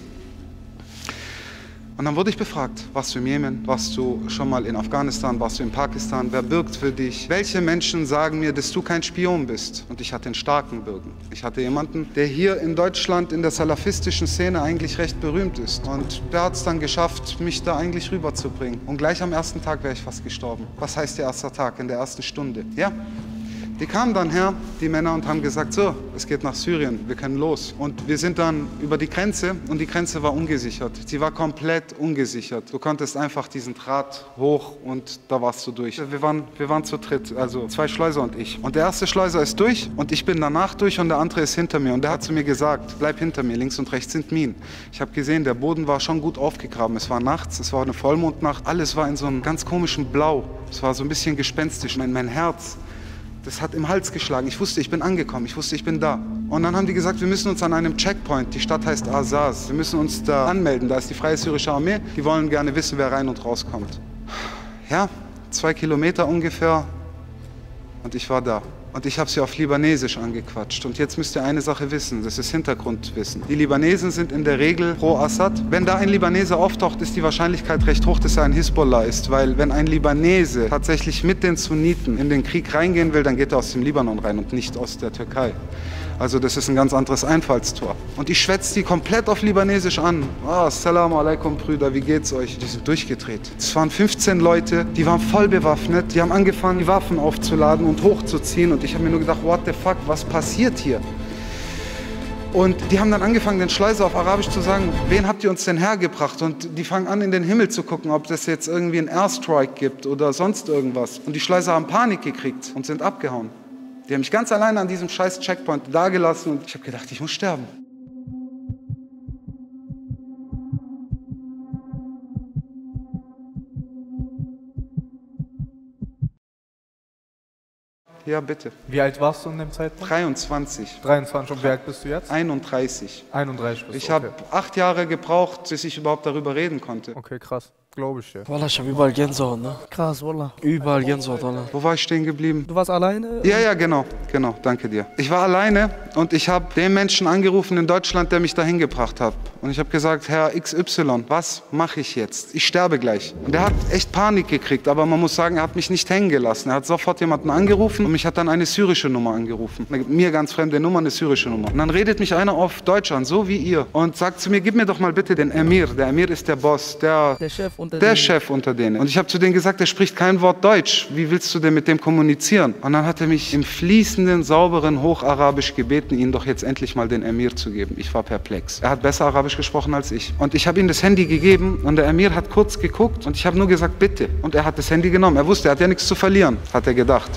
Und dann wurde ich befragt, warst du im Jemen, warst du schon mal in Afghanistan, warst du in Pakistan, wer bürgt für dich? Welche Menschen sagen mir, dass du kein Spion bist? Und ich hatte einen starken Bürgen. Ich hatte jemanden, der hier in Deutschland in der salafistischen Szene eigentlich recht berühmt ist. Und der hat es dann geschafft, mich da eigentlich rüberzubringen. Und gleich am ersten Tag wäre ich fast gestorben. Was heißt der erste Tag? In der ersten Stunde. Ja. Die kamen dann her, die Männer, und haben gesagt, so, es geht nach Syrien, wir können los. Und wir sind dann über die Grenze, und die Grenze war ungesichert. Sie war komplett ungesichert. Du konntest einfach diesen Draht hoch und da warst du durch. Wir waren zu dritt, also 2 Schleuser und ich. Und der erste Schleuser ist durch und ich bin danach durch und der andere ist hinter mir. Und der hat zu mir gesagt, bleib hinter mir, links und rechts sind Minen. Ich habe gesehen, der Boden war schon gut aufgegraben. Es war nachts, es war eine Vollmondnacht. Alles war in so einem ganz komischen Blau. Es war so ein bisschen gespenstisch. Mein Herz, das hat im Hals geschlagen. Ich wusste, ich bin angekommen. Ich wusste, ich bin da. Und dann haben die gesagt, wir müssen uns an einem Checkpoint, die Stadt heißt Azaz, wir müssen uns da anmelden. Da ist die Freie Syrische Armee. Die wollen gerne wissen, wer rein und rauskommt. Ja, 2 Kilometer ungefähr. Und ich war da. Und ich habe sie auf Libanesisch angequatscht. Und jetzt müsst ihr eine Sache wissen, das ist Hintergrundwissen. Die Libanesen sind in der Regel pro Assad. Wenn da ein Libanese auftaucht, ist die Wahrscheinlichkeit recht hoch, dass er ein Hisbollah ist. Weil wenn ein Libanese tatsächlich mit den Sunniten in den Krieg reingehen will, dann geht er aus dem Libanon rein und nicht aus der Türkei. Also das ist ein ganz anderes Einfallstor. Und ich schwätze die komplett auf Libanesisch an. Assalamu alaikum, Brüder, wie geht's euch? Die sind durchgedreht. Es waren 15 Leute, die waren voll bewaffnet. Die haben angefangen, die Waffen aufzuladen und hochzuziehen. Und ich habe mir nur gedacht, what the fuck, was passiert hier? Und die haben dann angefangen, den Schleuser auf Arabisch zu sagen, wen habt ihr uns denn hergebracht? Und die fangen an, in den Himmel zu gucken, ob es jetzt irgendwie einen Airstrike gibt oder sonst irgendwas. Und die Schleuser haben Panik gekriegt und sind abgehauen. Die haben mich ganz alleine an diesem scheiß Checkpoint dagelassen und ich habe gedacht, ich muss sterben. Ja, bitte. Wie alt warst du in dem Zeitpunkt? 23. 23. Und wie alt bist du jetzt? 31. 31 bist du, Ich habe 8 Jahre gebraucht, bis ich überhaupt darüber reden konnte. Okay, krass. Glaube ich dir. Wallah, ich hab überall Gänsehaut, ne? Krass, Wallah. Überall Gänsehaut, Wallah. Wo war ich stehen geblieben? Du warst alleine? Ja, genau, danke dir. Ich war alleine und ich habe den Menschen angerufen in Deutschland, der mich dahin gebracht hat. Und ich habe gesagt, Herr XY, was mache ich jetzt? Ich sterbe gleich. Und er hat echt Panik gekriegt, aber man muss sagen, er hat mich nicht hängen gelassen. Er hat sofort jemanden angerufen und mich hat dann eine syrische Nummer angerufen. Mir ganz fremde Nummer, eine syrische Nummer. Und dann redet mich einer auf Deutsch an, so wie ihr, und sagt zu mir, gib mir doch mal bitte den Emir. Der Emir ist der Boss, der Chef unter denen. Und ich habe zu denen gesagt, der spricht kein Wort Deutsch. Wie willst du denn mit dem kommunizieren? Und dann hat er mich im fließenden, sauberen Hocharabisch gebeten, ihnen doch jetzt endlich mal den Emir zu geben. Ich war perplex. Er hat besser Arabisch gesprochen als ich. Und ich habe ihm das Handy gegeben und der Emir hat kurz geguckt und ich habe nur gesagt, bitte. Und er hat das Handy genommen. Er wusste, er hat ja nichts zu verlieren, hat er gedacht.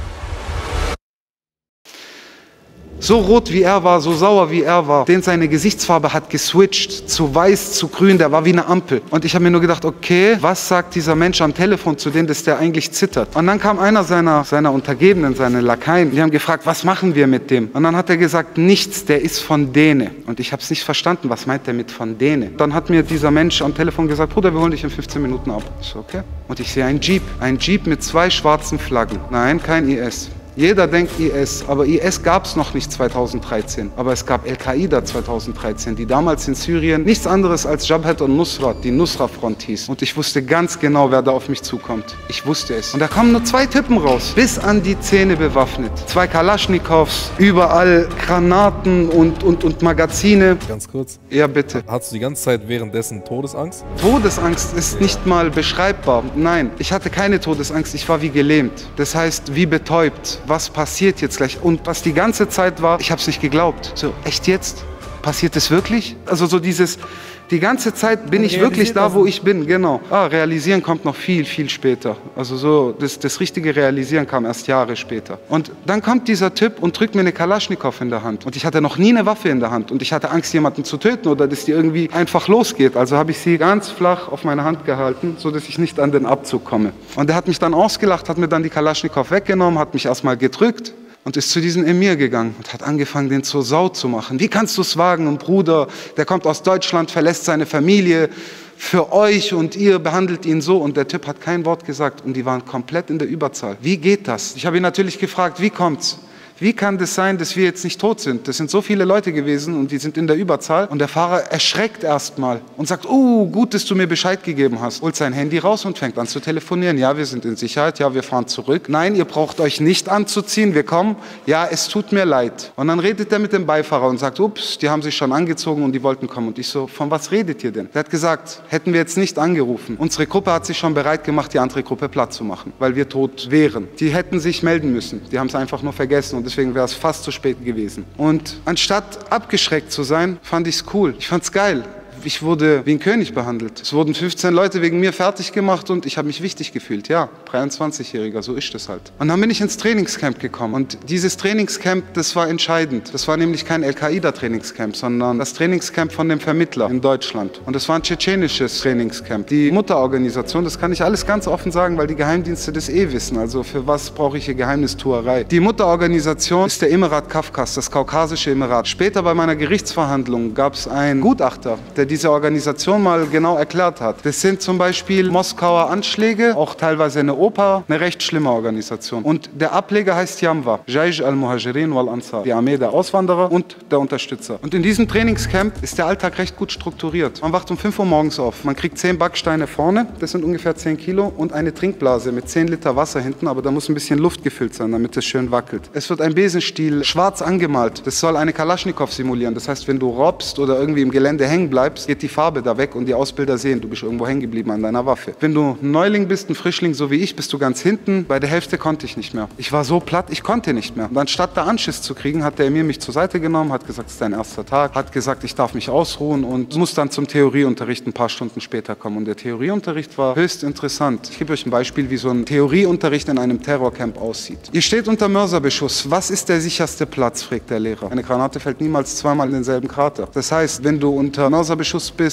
So rot wie er war, so sauer wie er war, denn seine Gesichtsfarbe hat geswitcht zu weiß, zu grün, der war wie eine Ampel. Und ich habe mir nur gedacht, okay, was sagt dieser Mensch am Telefon zu denen, dass der eigentlich zittert? Und dann kam einer seiner Untergebenen, seine Lakaien, die haben gefragt, was machen wir mit dem? Und dann hat er gesagt, nichts, der ist von denen. Und ich habe es nicht verstanden, was meint er mit von denen? Dann hat mir dieser Mensch am Telefon gesagt, Bruder, wir holen dich in 15 Minuten ab. Ich so, okay. Und ich sehe einen Jeep mit 2 schwarzen Flaggen. Nein, kein IS. Jeder denkt IS, aber IS gab es noch nicht 2013. Aber es gab Al-Qaida 2013, die damals in Syrien nichts anderes als Jabhat al-Nusrat, die Nusra-Front hieß. Und ich wusste ganz genau, wer da auf mich zukommt. Ich wusste es. Und da kamen nur 2 Typen raus, bis an die Zähne bewaffnet. 2 Kalaschnikows, überall Granaten und Magazine. Ganz kurz. Ja, bitte. Hattest du die ganze Zeit währenddessen Todesangst? Todesangst ist nicht mal beschreibbar. Nein, ich hatte keine Todesangst, ich war wie gelähmt. Das heißt, wie betäubt. Was passiert jetzt gleich? Und was die ganze Zeit war, ich habe es nicht geglaubt. So, echt jetzt? Passiert es wirklich? Also so dieses, die ganze Zeit bin ich wirklich da, wo ich bin, genau. Realisieren kommt noch viel, viel später. Also so, das richtige Realisieren kam erst Jahre später. Und dann kommt dieser Typ und drückt mir eine Kalaschnikow in der Hand. Und ich hatte noch nie eine Waffe in der Hand. Und ich hatte Angst, jemanden zu töten oder dass die irgendwie einfach losgeht. Also habe ich sie ganz flach auf meine Hand gehalten, sodass ich nicht an den Abzug komme. Und er hat mich dann ausgelacht, hat mir dann die Kalaschnikow weggenommen, hat mich erstmal gedrückt. Und ist zu diesem Emir gegangen und hat angefangen, den zur Sau zu machen. Wie kannst du es wagen? Ein Bruder, der kommt aus Deutschland, verlässt seine Familie für euch und ihr behandelt ihn so. Und der Typ hat kein Wort gesagt und die waren komplett in der Überzahl. Wie geht das? Ich habe ihn natürlich gefragt, wie kommt's? Wie kann das sein, dass wir jetzt nicht tot sind? Das sind so viele Leute gewesen und die sind in der Überzahl. Und der Fahrer erschreckt erstmal und sagt, gut, dass du mir Bescheid gegeben hast. Holt sein Handy raus und fängt an zu telefonieren. Ja, wir sind in Sicherheit. Ja, wir fahren zurück. Nein, ihr braucht euch nicht anzuziehen. Wir kommen. Ja, es tut mir leid. Und dann redet er mit dem Beifahrer und sagt, ups, die haben sich schon angezogen und die wollten kommen. Und ich so, von was redet ihr denn? Der hat gesagt, hätten wir jetzt nicht angerufen. Unsere Gruppe hat sich schon bereit gemacht, die andere Gruppe platt zu machen, weil wir tot wären. Die hätten sich melden müssen. Die haben es einfach nur vergessen und deswegen wäre es fast zu spät gewesen. Und anstatt abgeschreckt zu sein, fand ich es cool. Ich fand es geil. Ich wurde wie ein König behandelt. Es wurden 15 Leute wegen mir fertig gemacht und ich habe mich wichtig gefühlt. Ja, 23-Jähriger, so ist das halt. Und dann bin ich ins Trainingscamp gekommen und dieses Trainingscamp, das war entscheidend. Das war nämlich kein Al-Qaida-Trainingscamp, sondern das Trainingscamp von dem Vermittler in Deutschland. Und das war ein tschetschenisches Trainingscamp. Die Mutterorganisation, das kann ich alles ganz offen sagen, weil die Geheimdienste das wissen. Also für was brauche ich hier Geheimnistuerei? Die Mutterorganisation ist der Emirat Kafkas, das kaukasische Emirat. Später bei meiner Gerichtsverhandlung gab es einen Gutachter, der diese Organisation mal genau erklärt hat. Das sind zum Beispiel Moskauer Anschläge, auch teilweise eine Oper, eine recht schlimme Organisation. Und der Ableger heißt Jamwa, Jaish al-Muhajirin wal-Ansar, die Armee der Auswanderer und der Unterstützer. Und in diesem Trainingscamp ist der Alltag recht gut strukturiert. Man wacht um 5 Uhr morgens auf, man kriegt 10 Backsteine vorne, das sind ungefähr 10 Kilo, und eine Trinkblase mit 10 Liter Wasser hinten, aber da muss ein bisschen Luft gefüllt sein, damit es schön wackelt. Es wird ein Besenstiel schwarz angemalt, das soll eine Kalaschnikow simulieren. Das heißt, wenn du robbst oder irgendwie im Gelände hängen bleibst, geht die Farbe da weg und die Ausbilder sehen, du bist irgendwo hängen geblieben an deiner Waffe. Wenn du ein Neuling bist, ein Frischling, so wie ich, bist du ganz hinten. Bei der Hälfte konnte ich nicht mehr. Ich war so platt, ich konnte nicht mehr. Und anstatt da Anschiss zu kriegen, hat der Emir mich zur Seite genommen, hat gesagt, es ist dein erster Tag, hat gesagt, ich darf mich ausruhen und muss dann zum Theorieunterricht ein paar Stunden später kommen. Und der Theorieunterricht war höchst interessant. Ich gebe euch ein Beispiel, wie so ein Theorieunterricht in einem Terrorcamp aussieht. Ihr steht unter Mörserbeschuss. Was ist der sicherste Platz, fragt der Lehrer. Eine Granate fällt niemals zweimal in denselben Krater. Das heißt, wenn du unter Mörserbeschuss bist,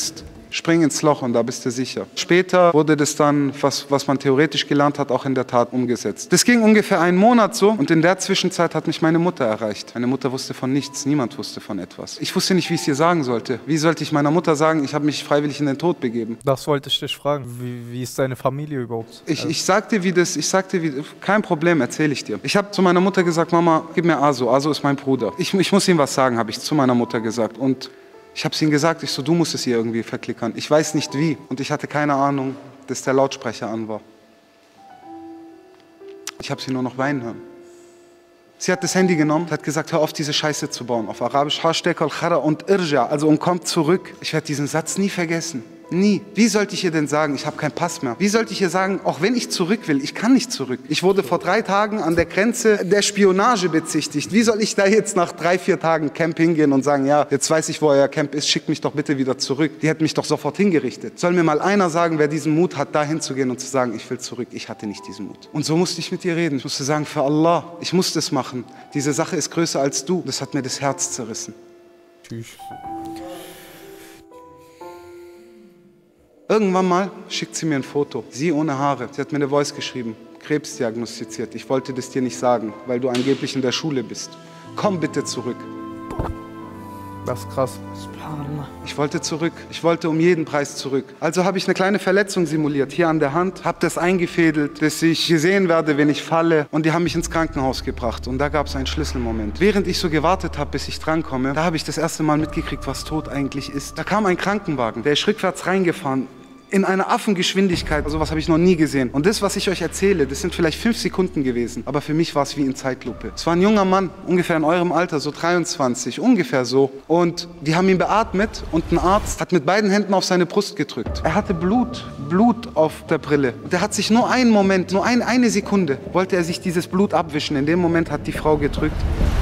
Spring ins Loch und da bist du sicher. Später wurde das dann, was man theoretisch gelernt hat, auch in der Tat umgesetzt. Das ging ungefähr einen Monat so und in der Zwischenzeit hat mich meine Mutter erreicht. Meine Mutter wusste von nichts, niemand wusste von etwas. Ich wusste nicht, wie ich es ihr sagen sollte. Wie sollte ich meiner Mutter sagen, ich habe mich freiwillig in den Tod begeben? Das wollte ich dich fragen. Wie ist deine Familie überhaupt? Ich sagte, kein Problem, erzähle ich dir. Ich habe zu meiner Mutter gesagt, Mama, gib mir Aso. Aso ist mein Bruder. Ich muss ihm was sagen, habe ich zu meiner Mutter gesagt. Und ich habe es ihm gesagt, du musst es ihr irgendwie verklickern. Ich weiß nicht wie. Und ich hatte keine Ahnung, dass der Lautsprecher an war. Ich habe sie nur noch weinen hören. Sie hat das Handy genommen, hat gesagt, hör auf, diese Scheiße zu bauen. Auf Arabisch, Hashtag al-Khara und Irja, also und kommt zurück. Ich werde diesen Satz nie vergessen. Nie. Wie sollte ich ihr denn sagen, ich habe keinen Pass mehr? Wie sollte ich ihr sagen, auch wenn ich zurück will, ich kann nicht zurück. Ich wurde vor 3 Tagen an der Grenze der Spionage bezichtigt. Wie soll ich da jetzt nach 3, 4 Tagen Camp hingehen und sagen, ja, jetzt weiß ich, wo euer Camp ist, schickt mich doch bitte wieder zurück. Die hätten mich doch sofort hingerichtet. Soll mir mal einer sagen, wer diesen Mut hat, da hinzugehen und zu sagen, ich will zurück. Ich hatte nicht diesen Mut. Und so musste ich mit ihr reden. Ich musste sagen, für Allah, ich muss das machen. Diese Sache ist größer als du. Das hat mir das Herz zerrissen. Tschüss. Irgendwann mal schickt sie mir ein Foto. Sie ohne Haare. Sie hat mir eine Voice geschrieben. Krebs diagnostiziert. Ich wollte das dir nicht sagen, weil du angeblich in der Schule bist. Komm bitte zurück. Das ist krass. Ich wollte zurück. Ich wollte um jeden Preis zurück. Also habe ich eine kleine Verletzung simuliert, hier an der Hand. Habe das eingefädelt, dass ich gesehen werde, wenn ich falle. Und die haben mich ins Krankenhaus gebracht. Und da gab es einen Schlüsselmoment. Während ich so gewartet habe, bis ich drankomme, da habe ich das erste Mal mitgekriegt, was Tod eigentlich ist. Da kam ein Krankenwagen, der ist rückwärts reingefahren. In einer Affengeschwindigkeit, sowas habe ich noch nie gesehen. Und das, was ich euch erzähle, das sind vielleicht 5 Sekunden gewesen. Aber für mich war es wie in Zeitlupe. Es war ein junger Mann, ungefähr in eurem Alter, so 23, ungefähr so. Und die haben ihn beatmet und ein Arzt hat mit beiden Händen auf seine Brust gedrückt. Er hatte Blut auf der Brille. Und er hat sich nur einen Moment, nur eine Sekunde, wollte er sich dieses Blut abwischen. In dem Moment hat die Frau gedrückt.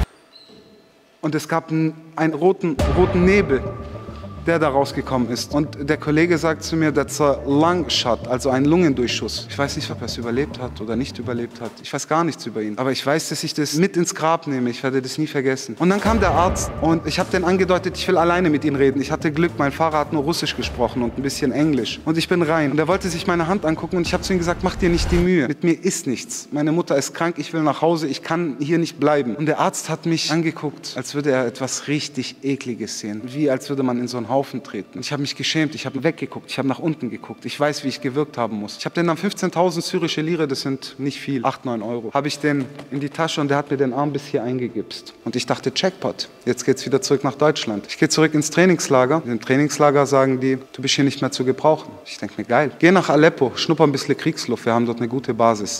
Und es gab einen roten Nebel, der da rausgekommen ist. Und der Kollege sagt zu mir, that's a lung shot, also ein Lungendurchschuss. Ich weiß nicht, ob er es überlebt hat oder nicht überlebt hat. Ich weiß gar nichts über ihn. Aber ich weiß, dass ich das mit ins Grab nehme. Ich werde das nie vergessen. Und dann kam der Arzt und ich habe den angedeutet, ich will alleine mit ihm reden. Ich hatte Glück, mein Fahrer hat nur Russisch gesprochen und ein bisschen Englisch. Und ich bin rein. Und er wollte sich meine Hand angucken und ich habe zu ihm gesagt, mach dir nicht die Mühe. Mit mir ist nichts. Meine Mutter ist krank, ich will nach Hause, ich kann hier nicht bleiben. Und der Arzt hat mich angeguckt, als würde er etwas richtig Ekliges sehen. Wie als würde man in so einen Haufen treten. Ich habe mich geschämt, ich habe weggeguckt, ich habe nach unten geguckt. Ich weiß, wie ich gewirkt haben muss. Ich habe den dann 15.000 syrische Lire, das sind nicht viel, 8, 9 Euro, habe ich den in die Tasche und der hat mir den Arm bis hier eingegipst. Und ich dachte, Jackpot, jetzt geht's wieder zurück nach Deutschland. Ich gehe zurück ins Trainingslager. Im Trainingslager sagen die, du bist hier nicht mehr zu gebrauchen. Ich denke mir, geil. Geh nach Aleppo, schnupper ein bisschen Kriegsluft, wir haben dort eine gute Basis.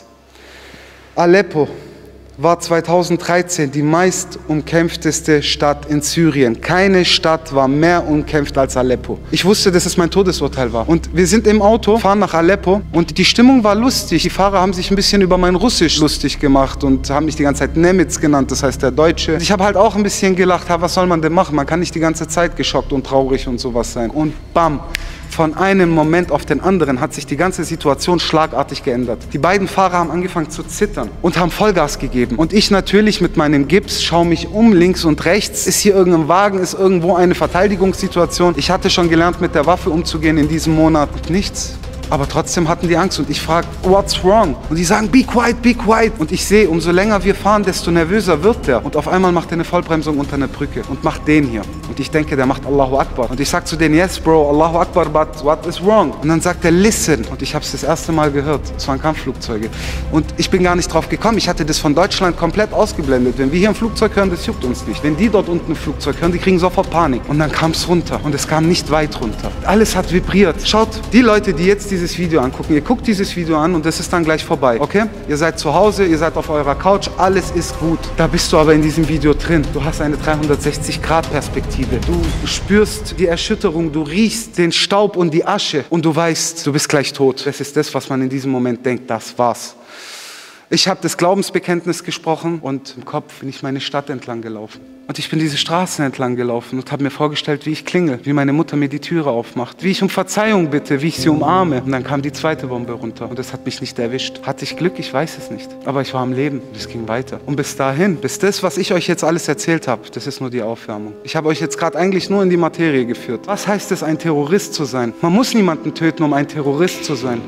Aleppo war 2013 die meist umkämpfteste Stadt in Syrien. Keine Stadt war mehr umkämpft als Aleppo. Ich wusste, dass es mein Todesurteil war. Und wir sind im Auto, fahren nach Aleppo und die Stimmung war lustig. Die Fahrer haben sich ein bisschen über mein Russisch lustig gemacht und haben mich die ganze Zeit Nemitz genannt, das heißt der Deutsche. Ich habe halt auch ein bisschen gelacht, was soll man denn machen? Man kann nicht die ganze Zeit geschockt und traurig und sowas sein. Und bam! Von einem Moment auf den anderen hat sich die ganze Situation schlagartig geändert. Die beiden Fahrer haben angefangen zu zittern und haben Vollgas gegeben. Und ich natürlich mit meinem Gips schaue mich um, links und rechts. Ist hier irgendein Wagen, ist irgendwo eine Verteidigungssituation? Ich hatte schon gelernt, mit der Waffe umzugehen in diesem Monat. Und nichts. Aber trotzdem hatten die Angst und ich frage, what's wrong? Und die sagen, be quiet, be quiet. Und ich sehe, umso länger wir fahren, desto nervöser wird der. Und auf einmal macht er eine Vollbremsung unter einer Brücke und macht den hier. Und ich denke, der macht Allahu Akbar. Und ich sage zu denen, yes bro, Allahu Akbar, but what is wrong? Und dann sagt er, listen. Und ich habe es das erste Mal gehört. Es waren Kampfflugzeuge. Und ich bin gar nicht drauf gekommen. Ich hatte das von Deutschland komplett ausgeblendet. Wenn wir hier ein Flugzeug hören, das juckt uns nicht. Wenn die dort unten ein Flugzeug hören, die kriegen sofort Panik. Und dann kam es runter. Und es kam nicht weit runter. Alles hat vibriert. Schaut, die Leute, die jetzt dieses Video angucken. Ihr guckt dieses Video an und es ist dann gleich vorbei, okay? Ihr seid zu Hause, ihr seid auf eurer Couch, alles ist gut. Da bist du aber in diesem Video drin. Du hast eine 360-Grad-Perspektive. Du spürst die Erschütterung, du riechst den Staub und die Asche und du weißt, du bist gleich tot. Das ist das, was man in diesem Moment denkt, das war's. Ich habe das Glaubensbekenntnis gesprochen und im Kopf bin ich meine Stadt entlang gelaufen. Und ich bin diese Straßen entlang gelaufen und habe mir vorgestellt, wie ich klingel, wie meine Mutter mir die Türe aufmacht, wie ich um Verzeihung bitte, wie ich sie umarme. Und dann kam die zweite Bombe runter und es hat mich nicht erwischt. Hatte ich Glück? Ich weiß es nicht. Aber ich war am Leben und es ging weiter. Und bis dahin, bis das, was ich euch jetzt alles erzählt habe, das ist nur die Aufwärmung. Ich habe euch jetzt gerade eigentlich nur in die Materie geführt. Was heißt es, ein Terrorist zu sein? Man muss niemanden töten, um ein Terrorist zu sein.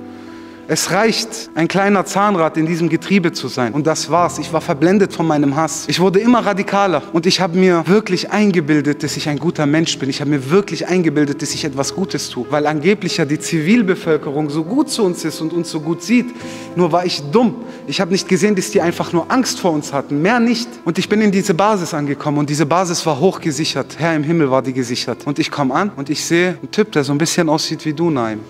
Es reicht, ein kleiner Zahnrad in diesem Getriebe zu sein. Und das war's. Ich war verblendet von meinem Hass. Ich wurde immer radikaler. Und ich habe mir wirklich eingebildet, dass ich ein guter Mensch bin. Ich habe mir wirklich eingebildet, dass ich etwas Gutes tue. Weil angeblich ja die Zivilbevölkerung so gut zu uns ist und uns so gut sieht. Nur war ich dumm. Ich habe nicht gesehen, dass die einfach nur Angst vor uns hatten. Mehr nicht. Und ich bin in diese Basis angekommen. Und diese Basis war hochgesichert. Herr im Himmel war die gesichert. Und ich komme an und ich sehe einen Typ, der so ein bisschen aussieht wie du, Naim.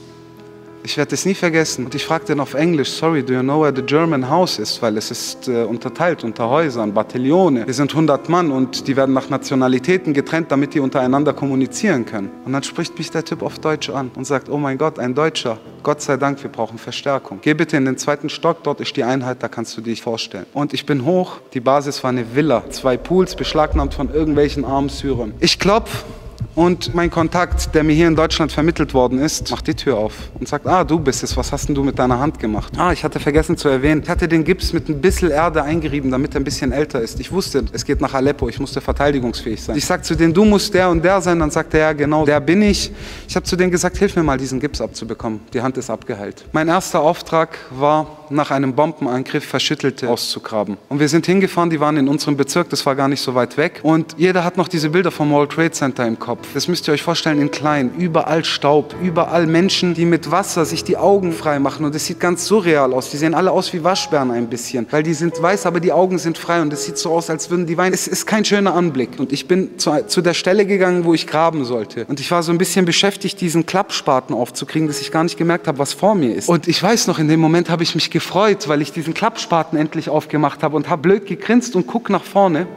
Ich werde es nie vergessen. Und ich fragte ihn auf Englisch, sorry, do you know where the German house is? Weil es ist unterteilt unter Häusern, Bataillone. Wir sind 100 Mann und die werden nach Nationalitäten getrennt, damit die untereinander kommunizieren können. Und dann spricht mich der Typ auf Deutsch an und sagt, oh mein Gott, ein Deutscher. Gott sei Dank, wir brauchen Verstärkung. Geh bitte in den 2. Stock, dort ist die Einheit, da kannst du dich vorstellen. Und ich bin hoch, die Basis war eine Villa, 2 Pools, beschlagnahmt von irgendwelchen armen Syrern. Ich klopfe. Und mein Kontakt, der mir hier in Deutschland vermittelt worden ist, macht die Tür auf und sagt, ah, du bist es, was hast denn du mit deiner Hand gemacht? Ah, ich hatte vergessen zu erwähnen, ich hatte den Gips mit ein bisschen Erde eingerieben, damit er ein bisschen älter ist. Ich wusste, es geht nach Aleppo, ich musste verteidigungsfähig sein. Ich sag zu denen, du musst der und der sein, dann sagt er, ja genau, der bin ich. Ich habe zu denen gesagt, hilf mir mal, diesen Gips abzubekommen. Die Hand ist abgeheilt. Mein erster Auftrag war, nach einem Bombenangriff Verschüttelte auszugraben. Und wir sind hingefahren, die waren in unserem Bezirk, das war gar nicht so weit weg. Und jeder hat noch diese Bilder vom World Trade Center im Kopf. Das müsst ihr euch vorstellen, in klein, überall Staub, überall Menschen, die mit Wasser sich die Augen frei machen. Und das sieht ganz surreal aus. Die sehen alle aus wie Waschbären ein bisschen, weil die sind weiß, aber die Augen sind frei und es sieht so aus, als würden die weinen. Es ist kein schöner Anblick. Und ich bin zu der Stelle gegangen, wo ich graben sollte. Und ich war so ein bisschen beschäftigt, diesen Klappspaten aufzukriegen, dass ich gar nicht gemerkt habe, was vor mir ist. Und ich weiß noch, in dem Moment habe ich mich gefreut, weil ich diesen Klappspaten endlich aufgemacht habe und habe blöd gegrinst und guck nach vorne.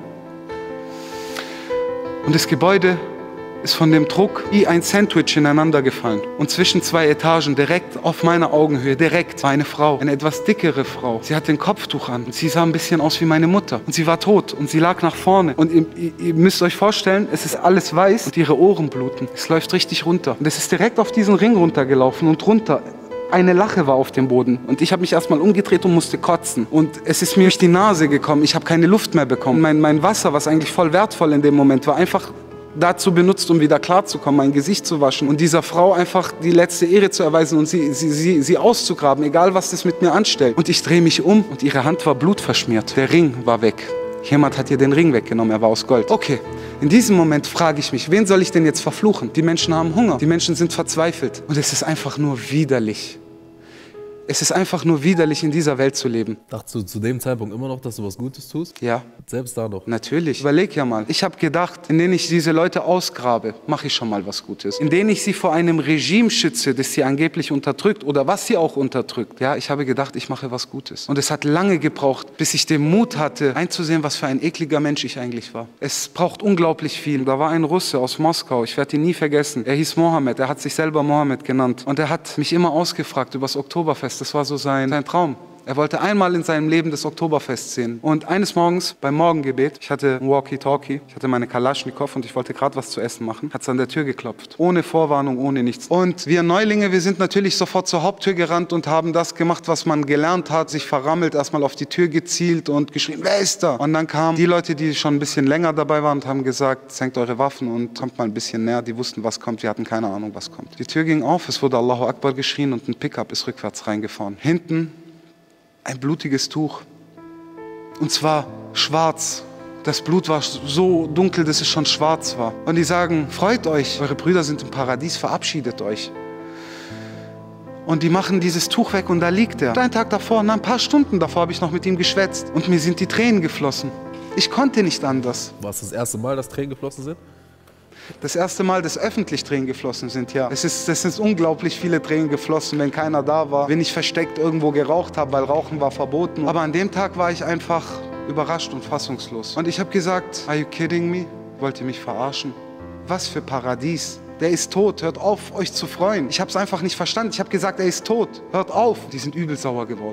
Und das Gebäude ist von dem Druck wie ein Sandwich ineinander gefallen. Und zwischen 2 Etagen, direkt auf meiner Augenhöhe, direkt war eine Frau, eine etwas dickere Frau. Sie hatte ein Kopftuch an und sie sah ein bisschen aus wie meine Mutter. Und sie war tot und sie lag nach vorne. Und ihr müsst euch vorstellen, es ist alles weiß und ihre Ohren bluten. Es läuft richtig runter. Und es ist direkt auf diesen Ring runtergelaufen und runter. Eine Lache war auf dem Boden und ich habe mich erstmal umgedreht und musste kotzen. Und es ist mir durch die Nase gekommen, ich habe keine Luft mehr bekommen. Mein Wasser, was eigentlich voll wertvoll in dem Moment war, einfach dazu benutzt, um wieder klarzukommen, mein Gesicht zu waschen und dieser Frau einfach die letzte Ehre zu erweisen und sie auszugraben, egal was das mit mir anstellt. Und ich drehe mich um und ihre Hand war blutverschmiert. Der Ring war weg. Jemand hat ihr den Ring weggenommen, er war aus Gold. Okay, in diesem Moment frage ich mich, wen soll ich denn jetzt verfluchen? Die Menschen haben Hunger, die Menschen sind verzweifelt und es ist einfach nur widerlich. Es ist einfach nur widerlich, in dieser Welt zu leben. Dachtest du zu dem Zeitpunkt immer noch, dass du was Gutes tust? Ja. Selbst da noch? Natürlich. Überleg ja mal. Ich habe gedacht, indem ich diese Leute ausgrabe, mache ich schon mal was Gutes. Indem ich sie vor einem Regime schütze, das sie angeblich unterdrückt oder was sie auch unterdrückt. Ja, ich habe gedacht, ich mache was Gutes. Und es hat lange gebraucht, bis ich den Mut hatte, einzusehen, was für ein ekliger Mensch ich eigentlich war. Es braucht unglaublich viel. Da war ein Russe aus Moskau, ich werde ihn nie vergessen. Er hieß Mohammed, er hat sich selber Mohammed genannt. Und er hat mich immer ausgefragt über das Oktoberfest. Das war so sein Traum. Er wollte einmal in seinem Leben das Oktoberfest sehen. Und eines Morgens beim Morgengebet, ich hatte ein Walkie-Talkie, ich hatte meine Kalaschnikow und ich wollte gerade was zu essen machen, hat es an der Tür geklopft. Ohne Vorwarnung, ohne nichts. Und wir Neulinge, wir sind natürlich sofort zur Haupttür gerannt und haben das gemacht, was man gelernt hat, sich verrammelt, erstmal auf die Tür gezielt und geschrien, wer ist da? Und dann kamen die Leute, die schon ein bisschen länger dabei waren und haben gesagt, senkt eure Waffen und kommt mal ein bisschen näher. Die wussten, was kommt, wir hatten keine Ahnung, was kommt. Die Tür ging auf, es wurde Allahu Akbar geschrien und ein Pickup ist rückwärts reingefahren. Hinten ein blutiges Tuch. Und zwar schwarz. Das Blut war so dunkel, dass es schon schwarz war. Und die sagen, freut euch, eure Brüder sind im Paradies, verabschiedet euch. Und die machen dieses Tuch weg und da liegt er. Einen Tag davor, ein paar Stunden davor habe ich noch mit ihm geschwätzt. Und mir sind die Tränen geflossen. Ich konnte nicht anders. War es das erste Mal, dass Tränen geflossen sind? Das erste Mal, dass öffentlich Tränen geflossen sind, ja. Es sind unglaublich viele Tränen geflossen, wenn keiner da war. Wenn ich versteckt irgendwo geraucht habe, weil Rauchen war verboten. Aber an dem Tag war ich einfach überrascht und fassungslos. Und ich habe gesagt, are you kidding me? Wollt ihr mich verarschen? Was für Paradies. Der ist tot, hört auf, euch zu freuen. Ich habe es einfach nicht verstanden. Ich habe gesagt, er ist tot, hört auf. Die sind übel sauer geworden.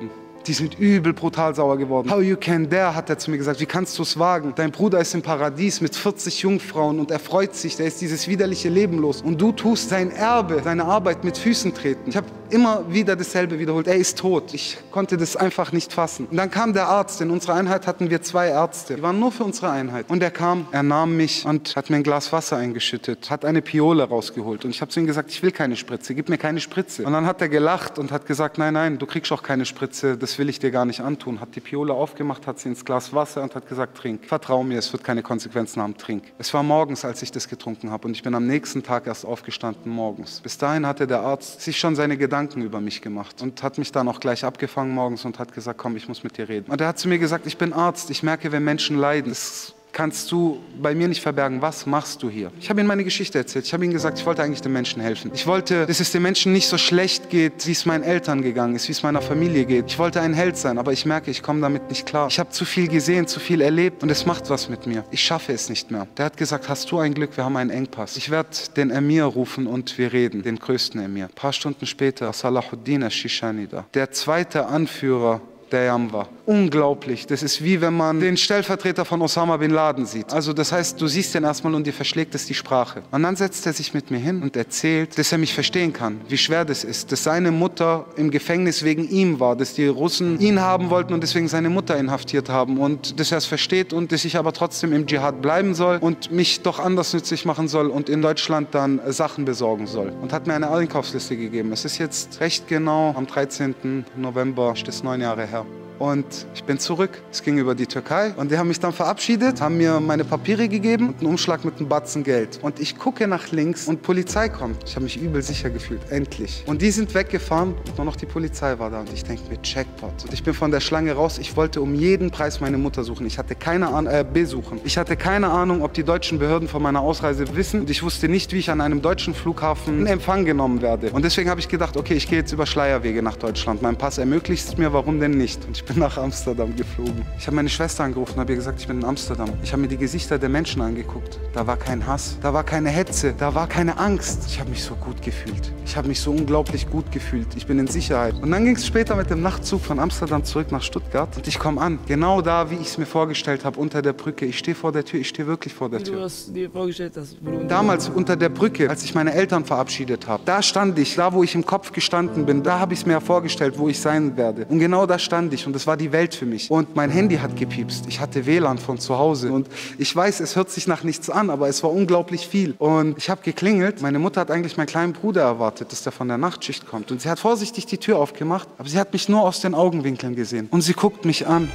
Die sind übel brutal sauer geworden. How you can dare, hat er zu mir gesagt. Wie kannst du es wagen? Dein Bruder ist im Paradies mit 40 Jungfrauen und er freut sich. Der ist dieses widerliche Leben los. Und du tust sein Erbe, seine Arbeit mit Füßen treten. Ich habe immer wieder dasselbe wiederholt. Er ist tot. Ich konnte das einfach nicht fassen. Und dann kam der Arzt. In unserer Einheit hatten wir 2 Ärzte. Die waren nur für unsere Einheit. Und er kam, er nahm mich und hat mir ein Glas Wasser eingeschüttet, hat eine Piole rausgeholt. Und ich habe zu ihm gesagt, ich will keine Spritze, gib mir keine Spritze. Und dann hat er gelacht und hat gesagt, nein, nein, du kriegst auch keine Spritze, das will ich dir gar nicht antun. Hat die Piole aufgemacht, hat sie ins Glas Wasser und hat gesagt, trink. Vertrau mir, es wird keine Konsequenzen haben, trink. Es war morgens, als ich das getrunken habe und ich bin am nächsten Tag erst aufgestanden morgens. Bis dahin hatte der Arzt sich schon seine Gedanken über mich gemacht und hat mich dann auch gleich abgefangen morgens und hat gesagt, komm, ich muss mit dir reden. Und er hat zu mir gesagt, ich bin Arzt, ich merke, wenn Menschen leiden, das kannst du bei mir nicht verbergen. Was machst du hier? Ich habe ihm meine Geschichte erzählt. Ich habe ihm gesagt, ich wollte eigentlich den Menschen helfen. Ich wollte, dass es den Menschen nicht so schlecht geht, wie es meinen Eltern gegangen ist, wie es meiner Familie geht. Ich wollte ein Held sein, aber ich merke, ich komme damit nicht klar. Ich habe zu viel gesehen, zu viel erlebt und es macht was mit mir. Ich schaffe es nicht mehr. Der hat gesagt, hast du ein Glück, wir haben einen Engpass. Ich werde den Emir rufen und wir reden, den größten Emir. Ein paar Stunden später, Salahuddin al-Shishani da. Der zweite Anführer der Jamwa. Unglaublich. Das ist wie wenn man den Stellvertreter von Osama Bin Laden sieht. Also das heißt, du siehst den erstmal und dir verschlägt es die Sprache. Und dann setzt er sich mit mir hin und erzählt, dass er mich verstehen kann, wie schwer das ist, dass seine Mutter im Gefängnis wegen ihm war, dass die Russen ihn haben wollten und deswegen seine Mutter inhaftiert haben und dass er es versteht und dass ich aber trotzdem im Dschihad bleiben soll und mich doch anders nützlich machen soll und in Deutschland dann Sachen besorgen soll. Und hat mir eine Einkaufsliste gegeben. Es ist jetzt recht genau am 13. November, das ist 9 Jahre her. Und ich bin zurück. Es ging über die Türkei und die haben mich dann verabschiedet, haben mir meine Papiere gegeben und einen Umschlag mit einem Batzen Geld. Und ich gucke nach links und Polizei kommt. Ich habe mich übel sicher gefühlt, endlich. Und die sind weggefahren und nur noch die Polizei war da. Und ich denke mir, Jackpot. Und ich bin von der Schlange raus. Ich wollte um jeden Preis meine Mutter suchen. Ich hatte keine Ahnung, besuchen. Ich hatte keine Ahnung, ob die deutschen Behörden von meiner Ausreise wissen. Und ich wusste nicht, wie ich an einem deutschen Flughafen in Empfang genommen werde. Und deswegen habe ich gedacht, okay, ich gehe jetzt über Schleierwege nach Deutschland. Mein Pass ermöglicht es mir, warum denn nicht? Und ich bin nach Amsterdam geflogen. Ich habe meine Schwester angerufen und habe ihr gesagt, ich bin in Amsterdam. Ich habe mir die Gesichter der Menschen angeguckt. Da war kein Hass, da war keine Hetze, da war keine Angst. Ich habe mich so gut gefühlt. Ich habe mich so unglaublich gut gefühlt. Ich bin in Sicherheit. Und dann ging es später mit dem Nachtzug von Amsterdam zurück nach Stuttgart. Und ich komme an, genau da, wie ich es mir vorgestellt habe, unter der Brücke. Ich stehe vor der Tür, ich stehe wirklich vor der Tür. Du hast dir vorgestellt, dass damals unter der Brücke, als ich meine Eltern verabschiedet habe, da stand ich, da wo ich im Kopf gestanden bin, da habe ich es mir vorgestellt, wo ich sein werde. Und genau da stand ich und das war die Welt für mich. Und mein Handy hat gepiepst. Ich hatte WLAN von zu Hause. Und ich weiß, es hört sich nach nichts an, aber es war unglaublich viel. Und ich habe geklingelt. Meine Mutter hat eigentlich meinen kleinen Bruder erwartet, dass der von der Nachtschicht kommt. Und sie hat vorsichtig die Tür aufgemacht, aber sie hat mich nur aus den Augenwinkeln gesehen. Und sie guckt mich an.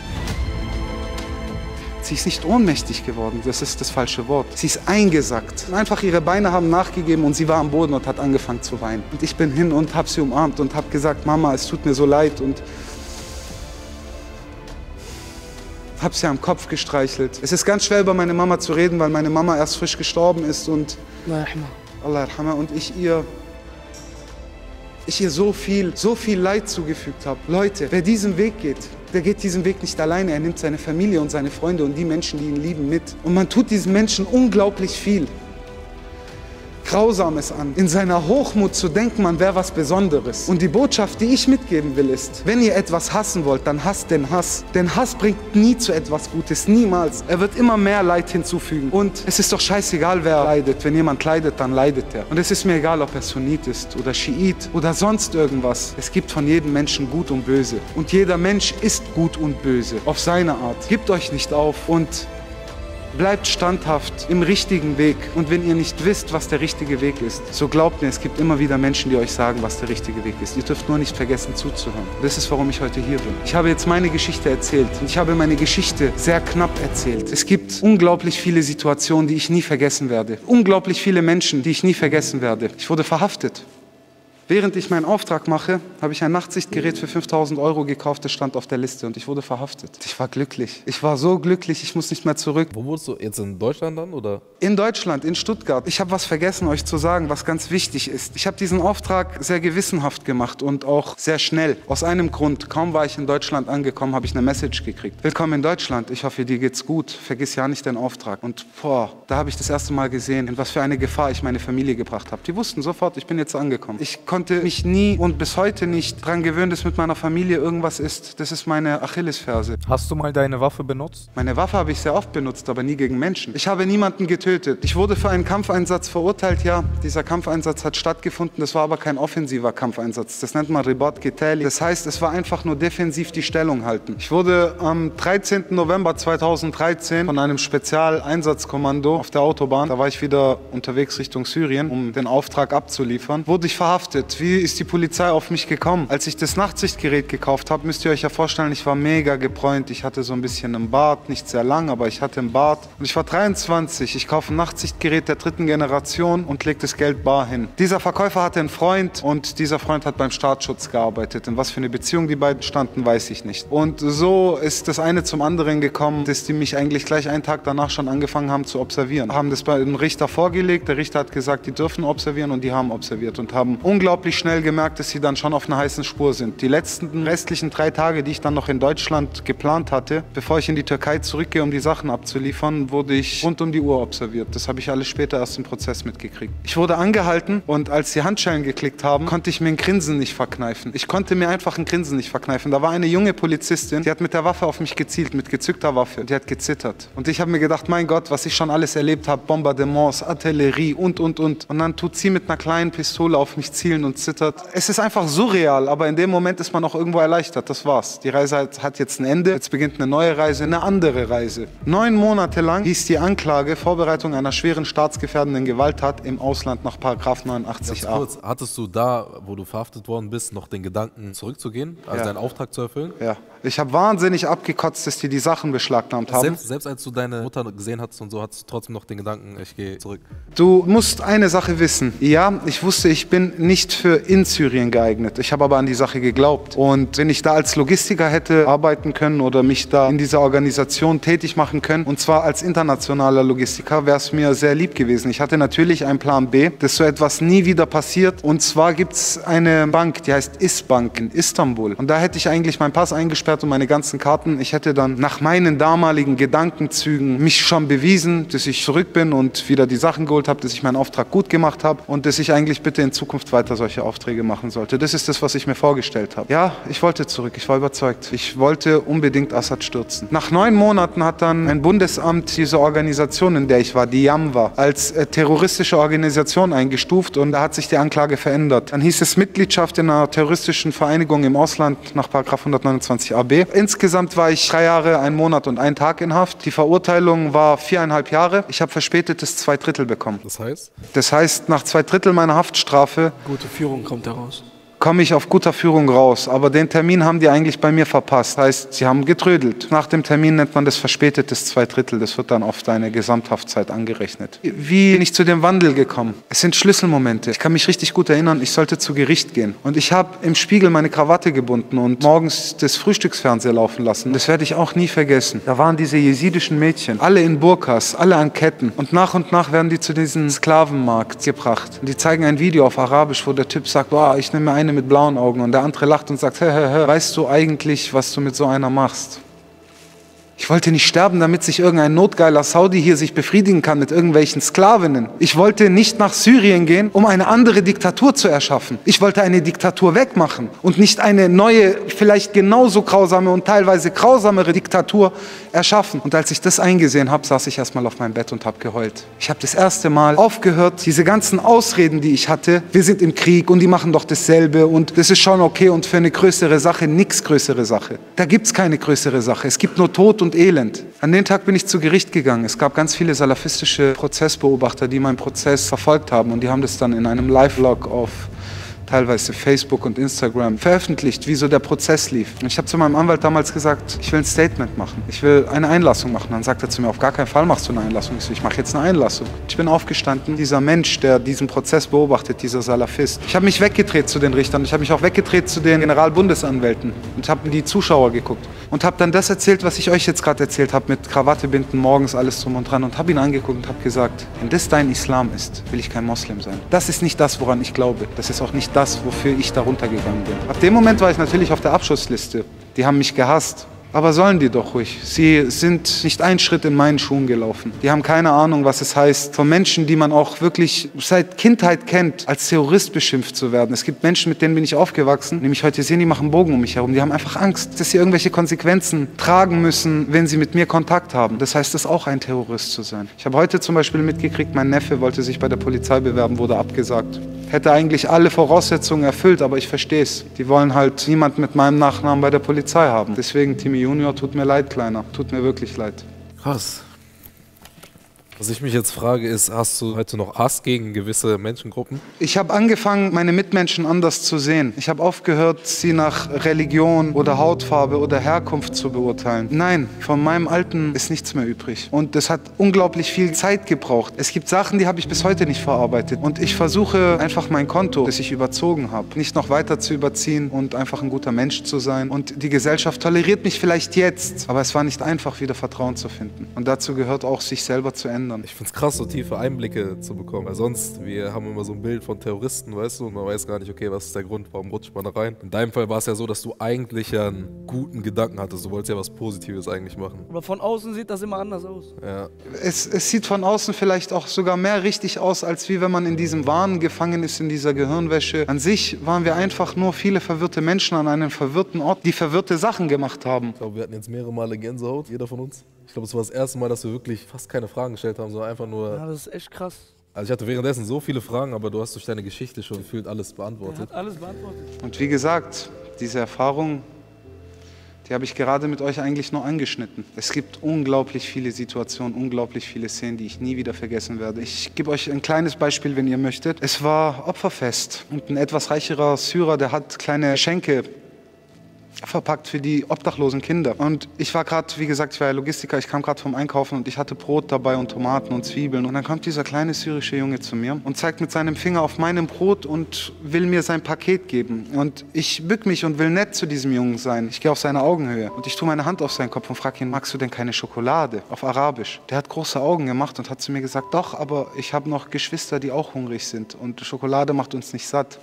Sie ist nicht ohnmächtig geworden, das ist das falsche Wort. Sie ist eingesackt. Einfach ihre Beine haben nachgegeben und sie war am Boden und hat angefangen zu weinen. Und ich bin hin und habe sie umarmt und habe gesagt, Mama, es tut mir so leid. Und habe sie am Kopf gestreichelt. Es ist ganz schwer, über meine Mama zu reden, weil meine Mama erst frisch gestorben ist und Allah yarhamha, und ich ihr so viel Leid zugefügt habe. Leute, wer diesen Weg geht, der geht diesen Weg nicht alleine. Er nimmt seine Familie und seine Freunde und die Menschen, die ihn lieben, mit. Und man tut diesen Menschen unglaublich viel Grausames an. In seiner Hochmut zu denken, man wäre was Besonderes. Und die Botschaft, die ich mitgeben will, ist, wenn ihr etwas hassen wollt, dann hasst den Hass. Denn Hass bringt nie zu etwas Gutes, niemals. Er wird immer mehr Leid hinzufügen. Und es ist doch scheißegal, wer leidet. Wenn jemand leidet, dann leidet er. Und es ist mir egal, ob er Sunnit ist oder Schiit oder sonst irgendwas. Es gibt von jedem Menschen Gut und Böse. Und jeder Mensch ist gut und böse, auf seine Art. Gebt euch nicht auf und bleibt standhaft im richtigen Weg. Und wenn ihr nicht wisst, was der richtige Weg ist, so glaubt mir, es gibt immer wieder Menschen, die euch sagen, was der richtige Weg ist. Ihr dürft nur nicht vergessen zuzuhören. Das ist, warum ich heute hier bin. Ich habe jetzt meine Geschichte erzählt und ich habe meine Geschichte sehr knapp erzählt. Es gibt unglaublich viele Situationen, die ich nie vergessen werde. Unglaublich viele Menschen, die ich nie vergessen werde. Ich wurde verhaftet. Während ich meinen Auftrag mache, habe ich ein Nachtsichtgerät für 5.000 € gekauft, das stand auf der Liste und ich wurde verhaftet. Ich war glücklich. Ich war so glücklich, ich muss nicht mehr zurück. Wo wurdest du? Jetzt in Deutschland dann, oder? In Deutschland, in Stuttgart. Ich habe was vergessen, euch zu sagen, was ganz wichtig ist. Ich habe diesen Auftrag sehr gewissenhaft gemacht und auch sehr schnell. Aus einem Grund, kaum war ich in Deutschland angekommen, habe ich eine Message gekriegt. Willkommen in Deutschland, ich hoffe, dir geht's gut. Vergiss ja nicht deinen Auftrag. Und da habe ich das erste Mal gesehen, in was für eine Gefahr ich meine Familie gebracht habe. Die wussten sofort, ich bin jetzt angekommen. Ich konnte konnte mich nie und bis heute nicht daran gewöhnen, dass mit meiner Familie irgendwas ist. Das ist meine Achillesferse. Hast du mal deine Waffe benutzt? Meine Waffe habe ich sehr oft benutzt, aber nie gegen Menschen. Ich habe niemanden getötet. Ich wurde für einen Kampfeinsatz verurteilt, ja. Dieser Kampfeinsatz hat stattgefunden, das war aber kein offensiver Kampfeinsatz. Das nennt man Ribat Qitali. Das heißt, es war einfach nur defensiv die Stellung halten. Ich wurde am 13. November 2013 von einem Spezialeinsatzkommando auf der Autobahn, da war ich wieder unterwegs Richtung Syrien, um den Auftrag abzuliefern, wurde ich verhaftet. Wie ist die Polizei auf mich gekommen? Als ich das Nachtsichtgerät gekauft habe, müsst ihr euch ja vorstellen, ich war mega gebräunt. Ich hatte so ein bisschen einen Bart, nicht sehr lang, aber ich hatte einen Bart. Und ich war 23. Ich kaufe ein Nachtsichtgerät der 3. Generation und lege das Geld bar hin. Dieser Verkäufer hatte einen Freund und dieser Freund hat beim Staatsschutz gearbeitet. In was für eine Beziehung die beiden standen, weiß ich nicht. Und so ist das eine zum anderen gekommen, dass die mich eigentlich gleich einen Tag danach schon angefangen haben zu observieren. Haben das bei dem Richter vorgelegt. Der Richter hat gesagt, die dürfen observieren und die haben observiert und haben unglaublich schnell gemerkt, dass sie dann schon auf einer heißen Spur sind. Die letzten restlichen 3 Tage, die ich dann noch in Deutschland geplant hatte, bevor ich in die Türkei zurückgehe, um die Sachen abzuliefern, wurde ich rund um die Uhr observiert. Das habe ich alles später erst im Prozess mitgekriegt. Ich wurde angehalten und als die Handschellen geklickt haben, konnte ich mir ein Grinsen nicht verkneifen. Ich konnte mir einfach ein Grinsen nicht verkneifen. Da war eine junge Polizistin, die hat mit der Waffe auf mich gezielt, mit gezückter Waffe. Die hat gezittert. Und ich habe mir gedacht, mein Gott, was ich schon alles erlebt habe, Bombardements, Artillerie und. Und dann tut sie mit einer kleinen Pistole auf mich zielen und zittert. Es ist einfach surreal, aber in dem Moment ist man auch irgendwo erleichtert. Das war's. Die Reise hat jetzt ein Ende. Jetzt beginnt eine neue Reise, eine andere Reise. 9 Monate lang hieß die Anklage Vorbereitung einer schweren staatsgefährdenden Gewalttat im Ausland nach § 89a. Ganz kurz, hattest du da, wo du verhaftet worden bist, noch den Gedanken zurückzugehen, also deinen Auftrag zu erfüllen? Ja. Ich habe wahnsinnig abgekotzt, dass die Sachen beschlagnahmt haben. Selbst als du deine Mutter gesehen hast und so, hattest du trotzdem noch den Gedanken, ich gehe zurück. Du musst eine Sache wissen. Ja, ich wusste, ich bin nicht für in Syrien geeignet. Ich habe aber an die Sache geglaubt. Und wenn ich da als Logistiker hätte arbeiten können oder mich da in dieser Organisation tätig machen können, und zwar als internationaler Logistiker, wäre es mir sehr lieb gewesen. Ich hatte natürlich einen Plan B, dass so etwas nie wieder passiert. Und zwar gibt es eine Bank, die heißt Isbank in Istanbul. Und da hätte ich eigentlich meinen Pass eingesperrt und meine ganzen Karten. Ich hätte dann nach meinen damaligen Gedankenzügen mich schon bewiesen, dass ich zurück bin und wieder die Sachen geholt habe, dass ich meinen Auftrag gut gemacht habe und dass ich eigentlich bitte in Zukunft weiter solche Aufträge machen sollte. Das ist das, was ich mir vorgestellt habe. Ja, ich wollte zurück. Ich war überzeugt. Ich wollte unbedingt Assad stürzen. Nach 9 Monaten hat dann ein Bundesamt diese Organisation, in der ich war, die Yamva, als terroristische Organisation eingestuft und da hat sich die Anklage verändert. Dann hieß es Mitgliedschaft in einer terroristischen Vereinigung im Ausland nach § 129a B. Insgesamt war ich 3 Jahre, 1 Monat und 1 Tag in Haft. Die Verurteilung war 4,5 Jahre. Ich habe verspätetes 2/3 bekommen. Das heißt? Das heißt, nach 2/3 meiner Haftstrafe Gute Führung kommt daraus. komme ich auf guter Führung raus. Aber den Termin haben die eigentlich bei mir verpasst. Das heißt, sie haben getrödelt. Nach dem Termin nennt man das verspätetes 2/3. Das wird dann auf deine Gesamthaftzeit angerechnet. Wie bin ich zu dem Wandel gekommen? Es sind Schlüsselmomente. Ich kann mich richtig gut erinnern, ich sollte zu Gericht gehen. Und ich habe im Spiegel meine Krawatte gebunden und morgens das Frühstücksfernseher laufen lassen. Das werde ich auch nie vergessen. Da waren diese jesidischen Mädchen, alle in Burkas, alle an Ketten. Und nach werden die zu diesem Sklavenmarkt gebracht. Und die zeigen ein Video auf Arabisch, wo der Typ sagt, oh, ich nehme eine mit blauen Augen und der andere lacht und sagt, weißt du eigentlich, was du mit so einer machst? Ich wollte nicht sterben, damit sich irgendein notgeiler Saudi hier sich befriedigen kann mit irgendwelchen Sklavinnen. Ich wollte nicht nach Syrien gehen, um eine andere Diktatur zu erschaffen. Ich wollte eine Diktatur wegmachen und nicht eine neue, vielleicht genauso grausame und teilweise grausamere Diktatur erschaffen. Und als ich das eingesehen habe, saß ich erstmal auf meinem Bett und habe geheult. Ich habe das erste Mal aufgehört, diese ganzen Ausreden, die ich hatte, wir sind im Krieg und die machen doch dasselbe und das ist schon okay und für eine größere Sache, nichts größere Sache. Da gibt es keine größere Sache. Es gibt nur Tod und Elend. An den Tag bin ich zu Gericht gegangen. Es gab ganz viele salafistische Prozessbeobachter, die meinen Prozess verfolgt haben und die haben das dann in einem Live-Log auf teilweise Facebook und Instagram veröffentlicht, wie so der Prozess lief. Und ich habe zu meinem Anwalt damals gesagt, ich will ein Statement machen. Ich will eine Einlassung machen. Dann sagt er zu mir, auf gar keinen Fall machst du eine Einlassung. Ich so, ich mache jetzt eine Einlassung. Ich bin aufgestanden, dieser Mensch, der diesen Prozess beobachtet, dieser Salafist. Ich habe mich weggedreht zu den Richtern. Ich habe mich auch weggedreht zu den Generalbundesanwälten und habe in die Zuschauer geguckt. Und habe dann das erzählt, was ich euch jetzt gerade erzählt habe, mit Krawatte binden, morgens alles drum und dran. Und habe ihn angeguckt und habe gesagt, wenn das dein Islam ist, will ich kein Moslem sein. Das ist nicht das, woran ich glaube. Das ist auch nicht das, wofür ich da runtergegangen bin. Ab dem Moment war ich natürlich auf der Abschussliste. Die haben mich gehasst. Aber sollen die doch ruhig. Sie sind nicht einen Schritt in meinen Schuhen gelaufen. Die haben keine Ahnung, was es heißt, von Menschen, die man auch wirklich seit Kindheit kennt, als Terrorist beschimpft zu werden. Es gibt Menschen, mit denen bin ich aufgewachsen, nämlich heute sehen, die machen Bogen um mich herum. Die haben einfach Angst, dass sie irgendwelche Konsequenzen tragen müssen, wenn sie mit mir Kontakt haben. Das heißt, es ist auch ein Terrorist zu sein. Ich habe heute zum Beispiel mitgekriegt, mein Neffe wollte sich bei der Polizei bewerben, wurde abgesagt. Hätte eigentlich alle Voraussetzungen erfüllt, aber ich verstehe es. Die wollen halt niemand mit meinem Nachnamen bei der Polizei haben. Deswegen, Timmy Junior, tut mir leid, Kleiner. Tut mir wirklich leid. Krass. Was ich mich jetzt frage ist, hast du heute noch Hass gegen gewisse Menschengruppen? Ich habe angefangen, meine Mitmenschen anders zu sehen. Ich habe aufgehört, sie nach Religion oder Hautfarbe oder Herkunft zu beurteilen. Nein, von meinem Alten ist nichts mehr übrig. Und das hat unglaublich viel Zeit gebraucht. Es gibt Sachen, die habe ich bis heute nicht verarbeitet. Und ich versuche einfach mein Konto, das ich überzogen habe, nicht noch weiter zu überziehen und einfach ein guter Mensch zu sein. Und die Gesellschaft toleriert mich vielleicht jetzt, aber es war nicht einfach, wieder Vertrauen zu finden. Und dazu gehört auch, sich selber zu ändern. Ich finde es krass, so tiefe Einblicke zu bekommen. Weil sonst, wir haben immer so ein Bild von Terroristen, weißt du, und man weiß gar nicht, okay, was ist der Grund, warum rutscht man da rein. In deinem Fall war es ja so, dass du eigentlich ja einen guten Gedanken hattest. Du wolltest ja was Positives eigentlich machen. Aber von außen sieht das immer anders aus. Ja. Es sieht von außen vielleicht auch sogar mehr richtig aus, als wie wenn man in diesem Wahn gefangen ist, in dieser Gehirnwäsche. An sich waren wir einfach nur viele verwirrte Menschen an einem verwirrten Ort, die verwirrte Sachen gemacht haben. Ich glaube, wir hatten jetzt mehrere Male Gänsehaut, jeder von uns. Ich glaube, es war das erste Mal, dass wir wirklich fast keine Fragen gestellt haben, sondern einfach nur... Ja, das ist echt krass. Also ich hatte währenddessen so viele Fragen, aber du hast durch deine Geschichte schon gefühlt alles beantwortet. Er hat alles beantwortet. Und wie gesagt, diese Erfahrung, die habe ich gerade mit euch eigentlich nur angeschnitten. Es gibt unglaublich viele Situationen, unglaublich viele Szenen, die ich nie wieder vergessen werde. Ich gebe euch ein kleines Beispiel, wenn ihr möchtet. Es war Opferfest und ein etwas reicherer Syrer, der hat kleine Geschenke verpackt für die obdachlosen Kinder. Und ich war gerade, wie gesagt, ich war ja Logistiker, ich kam gerade vom Einkaufen und ich hatte Brot dabei und Tomaten und Zwiebeln. Und dann kommt dieser kleine syrische Junge zu mir und zeigt mit seinem Finger auf meinem Brot und will mir sein Paket geben. Und ich bück mich und will nett zu diesem Jungen sein. Ich gehe auf seine Augenhöhe und ich tue meine Hand auf seinen Kopf und frage ihn, magst du denn keine Schokolade? Auf Arabisch. Der hat große Augen gemacht und hat zu mir gesagt, doch, aber ich habe noch Geschwister, die auch hungrig sind und Schokolade macht uns nicht satt.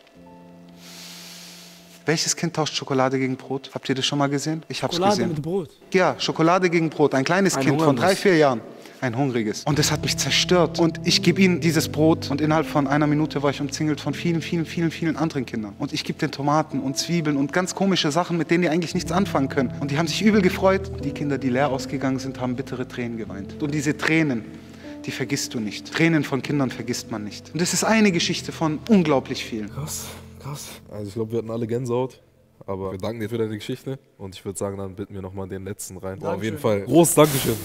Welches Kind tauscht Schokolade gegen Brot? Habt ihr das schon mal gesehen? Ich hab's gesehen. Schokolade mit Brot? Ja, Schokolade gegen Brot. Ein kleines Kind von 3, 4 Jahren. Ein hungriges. Und das hat mich zerstört. Und ich gebe ihm dieses Brot und innerhalb von einer Minute war ich umzingelt von vielen, vielen, vielen, vielen anderen Kindern. Und ich gebe den Tomaten und Zwiebeln und ganz komische Sachen, mit denen die eigentlich nichts anfangen können. Und die haben sich übel gefreut. Die Kinder, die leer ausgegangen sind, haben bittere Tränen geweint. Und diese Tränen, die vergisst du nicht. Tränen von Kindern vergisst man nicht. Und das ist eine Geschichte von unglaublich vielen. Krass. Krass. Also ich glaube, wir hatten alle Gänsehaut, aber wir danken dir für deine Geschichte und ich würde sagen, dann bitten wir nochmal den letzten rein. Boah, auf jeden Fall. Großes Dankeschön.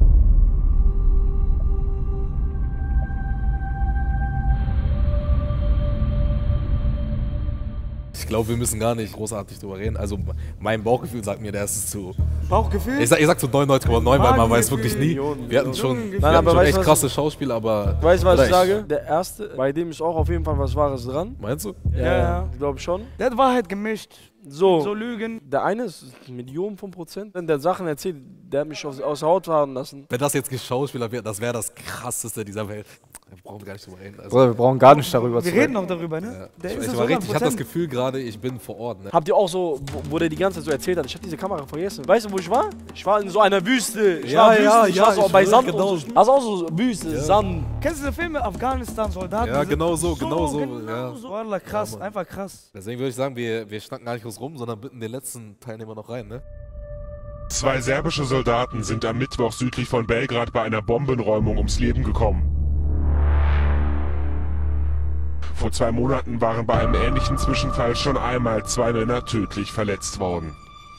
Ich glaube, wir müssen gar nicht großartig drüber reden. Also mein Bauchgefühl sagt mir, der ist zu... Bauchgefühl? Ich sag zu 99,9, weil man weiß wirklich nie. Wir hatten schon, echt krasse Schauspieler, aber... Weißt du, was ich sage? Der Erste, bei dem ist auch auf jeden Fall was Wahres dran. Meinst du? Ja. Ich glaube schon. Der hat Wahrheit gemischt. So Lügen. Der eine ist Millionen von Prozent. Wenn der Sachen erzählt, der hat mich aus der Haut fahren lassen. Wenn das jetzt Geschauspieler wäre, das wäre das Krasseste dieser Welt. Da brauchen wir gar nicht drüber reden. Also, wir brauchen gar nicht darüber zu reden. Wir reden auch darüber, ne? Ja. Ich hatte das Gefühl gerade, ich bin vor Ort. Ne? Habt ihr auch so, wo der die ganze Zeit so erzählt hat, ich habe diese Kamera vergessen. Weißt du, wo ich war? Ich war in so einer Wüste. Ich war so bei Sand genau. und so. Also auch so Wüste, Sand. Kennst du den Film Afghanistan, Soldaten? Ja, genau so. Ja. Wallah, krass, einfach krass. Deswegen würde ich sagen, wir schnacken gar nicht groß rum, sondern bitten den letzten Teilnehmer noch rein, ne? 2 serbische Soldaten sind am Mittwoch südlich von Belgrad bei einer Bombenräumung ums Leben gekommen. Vor 2 Monaten waren bei einem ähnlichen Zwischenfall schon einmal 2 Männer tödlich verletzt worden.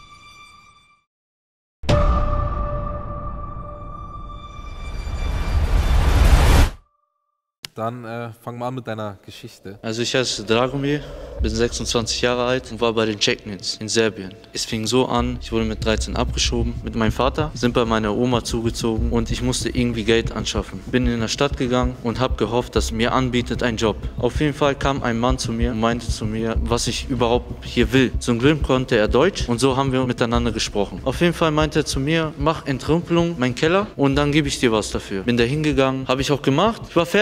Dann fang mal an mit deiner Geschichte. Also ich heiße Dragomir, bin 26 Jahre alt und war bei den Cetniks in Serbien. Es fing so an, ich wurde mit 13 abgeschoben mit meinem Vater, sind bei meiner Oma zugezogen und ich musste irgendwie Geld anschaffen. Bin in der Stadt gegangen und habe gehofft, dass mir anbietet einen Job. Auf jeden Fall kam ein Mann zu mir und meinte zu mir, was ich überhaupt hier will. Zum Glück konnte er Deutsch und so haben wir miteinander gesprochen. Auf jeden Fall meinte er zu mir, mach Entrümpelung, mein Keller und dann gebe ich dir was dafür. Bin da hingegangen, habe ich auch gemacht, ich war fertig.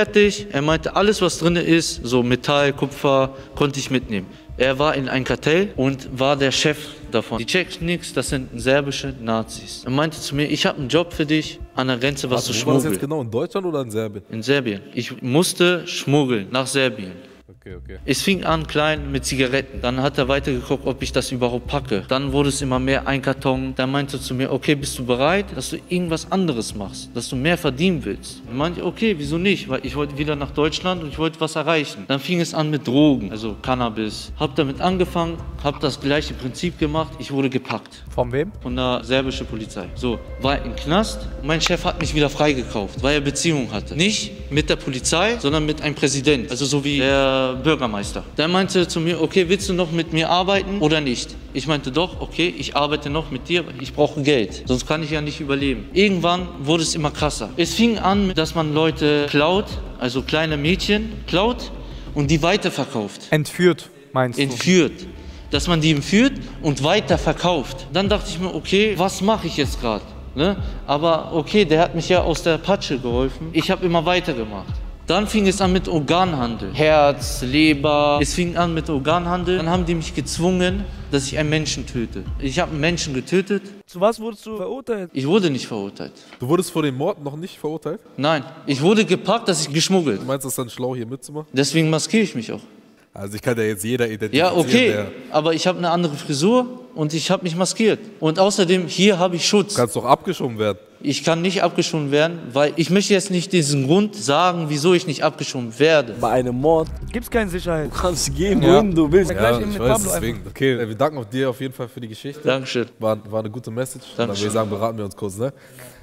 ehrlich, er meinte, alles was drin ist, so Metall, Kupfer, konnte ich mitnehmen. Er war in ein Kartell und war der Chef davon. Die checken nichts, das sind serbische Nazis. Er meinte zu mir, ich habe einen Job für dich an der Grenze, was zu schmuggeln. War das jetzt genau in Deutschland oder in Serbien? In Serbien. Ich musste schmuggeln nach Serbien. Okay. Es fing an klein mit Zigaretten. Dann hat er weitergeguckt, ob ich das überhaupt packe. Dann wurde es immer mehr, ein Karton. Dann meinte er zu mir, okay, bist du bereit, dass du irgendwas anderes machst, dass du mehr verdienen willst? Dann meinte ich, okay, wieso nicht? Weil ich wollte wieder nach Deutschland und ich wollte was erreichen. Dann fing es an mit Drogen, also Cannabis. Hab damit angefangen, hab das gleiche Prinzip gemacht. Ich wurde gepackt. Von wem? Von der serbischen Polizei. So, war im Knast. Mein Chef hat mich wieder freigekauft, weil er Beziehung hatte. Nicht mit der Polizei, sondern mit einem Präsident. Also so wie der Bürgermeister. Der meinte zu mir, okay, willst du noch mit mir arbeiten oder nicht? Ich meinte doch, okay, ich arbeite noch mit dir, weil ich brauche Geld. Sonst kann ich ja nicht überleben. Irgendwann wurde es immer krasser. Es fing an, dass man Leute klaut, also kleine Mädchen klaut und die weiterverkauft. Entführt, meinst du? Entführt. Dass man die entführt und weiterverkauft. Dann dachte ich mir, okay, was mache ich jetzt gerade? Ne? Aber okay, der hat mich ja aus der Patsche geholfen. Ich habe immer weitergemacht. Dann fing es an mit Organhandel. Herz, Leber. Es fing an mit Organhandel. Dann haben die mich gezwungen, dass ich einen Menschen töte. Ich habe einen Menschen getötet. Zu was wurdest du verurteilt? Ich wurde nicht verurteilt. Du wurdest vor dem Mord noch nicht verurteilt? Nein, ich wurde gepackt, dass ich geschmuggelt. Du meinst, das ist dann schlau, hier mitzumachen? Deswegen maskiere ich mich auch. Also ich kann ja jetzt jeder identifizieren. Ja, okay, aber ich habe eine andere Frisur und ich habe mich maskiert. Und außerdem, hier habe ich Schutz. Du kannst doch abgeschoben werden. Ich kann nicht abgeschoben werden, weil ich möchte jetzt nicht diesen Grund sagen, wieso ich nicht abgeschoben werde. Bei einem Mord gibt's keine Sicherheit. Du kannst gehen, wohin du willst. Ja, ich weiß, deswegen. Okay, wir danken dir auf jeden Fall für die Geschichte. Dankeschön. War eine gute Message. Dankeschön. Dann würde ich sagen, beraten wir uns kurz, ne?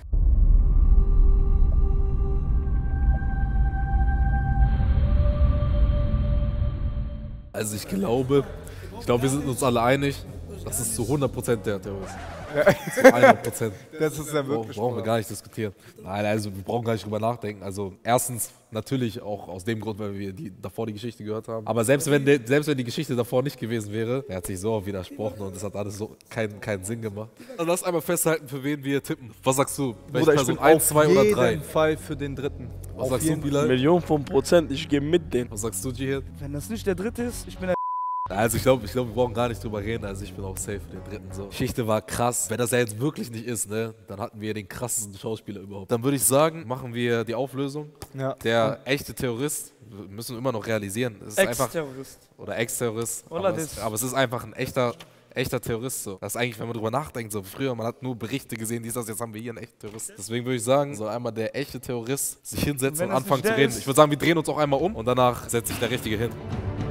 Also ich glaube, wir sind uns alle einig, das ist zu 100% der Terrorist. Zu 100%. Das ist ja wirklich. Brauchen wir gar nicht diskutieren. Nein, also wir brauchen gar nicht drüber nachdenken. Also erstens natürlich auch aus dem Grund, weil wir davor die Geschichte gehört haben. Aber selbst wenn die Geschichte davor nicht gewesen wäre, er hat sich so oft widersprochen und es hat alles so keinen Sinn gemacht. Also lass einmal festhalten, für wen wir tippen. Was sagst du? Welche Person? 1, 2 oder 3? Auf jeden Fall für den dritten. Was sagst du, Bilal? Million von Prozent, ich gehe mit denen. Was sagst du, Jihad? Wenn das nicht der dritte ist, ich bin der. Also ich glaube, wir brauchen gar nicht drüber reden. Also ich bin auch safe für den dritten. So. Geschichte war krass. Wenn das ja jetzt wirklich nicht ist, ne, dann hatten wir den krassesten Schauspieler überhaupt. Dann würde ich sagen, machen wir die Auflösung. Ja. Der echte Terrorist, müssen wir immer noch realisieren. Ex-Terrorist. Oder Ex-Terrorist. Aber es ist einfach ein echter Terrorist. So. Das ist eigentlich, wenn man drüber nachdenkt, so früher, man hat nur Berichte gesehen, jetzt haben wir hier einen echten Terrorist. Deswegen würde ich sagen, soll einmal der echte Terrorist sich hinsetzen und anfangen zu reden. Ich würde sagen, wir drehen uns auch einmal um und danach setzt sich der Richtige hin.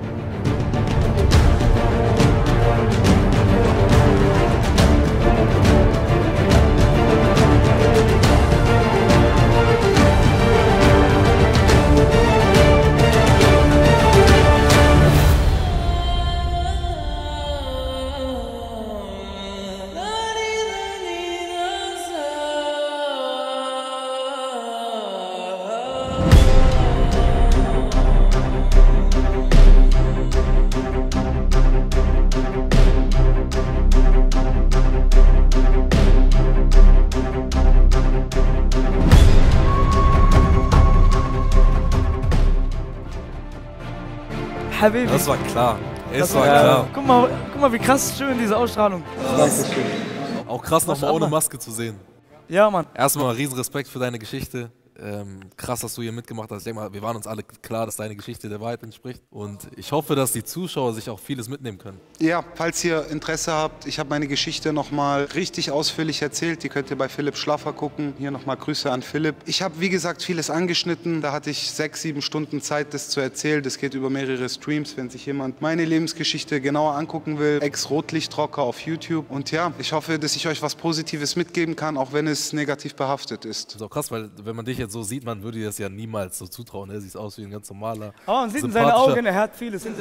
Habibi. Das war klar. Es war klar. Guck mal, wie krass schön diese Ausstrahlung. Dankeschön. Auch krass, nochmal ohne Maske zu sehen. Ja, Mann. Erstmal riesen Respekt für deine Geschichte. Krass, dass du hier mitgemacht hast. Ich denke mal, wir waren uns alle klar, dass deine Geschichte der Wahrheit entspricht. Und ich hoffe, dass die Zuschauer sich auch vieles mitnehmen können. Ja, falls ihr Interesse habt, ich habe meine Geschichte nochmal richtig ausführlich erzählt. Die könnt ihr bei Philipp Schlaffer gucken. Hier nochmal Grüße an Philipp. Ich habe, wie gesagt, vieles angeschnitten. Da hatte ich 6, 7 Stunden Zeit, das zu erzählen. Das geht über mehrere Streams, wenn sich jemand meine Lebensgeschichte genauer angucken will. Ex-Rotlichtrocker auf YouTube. Und ja, ich hoffe, dass ich euch was Positives mitgeben kann, auch wenn es negativ behaftet ist. Das ist auch krass, weil wenn man dich jetzt so sieht, man würde dir das ja niemals so zutrauen. Er sieht aus wie ein ganz normaler. Aber man sieht in seinen Augen, er hat vieles hinter sich.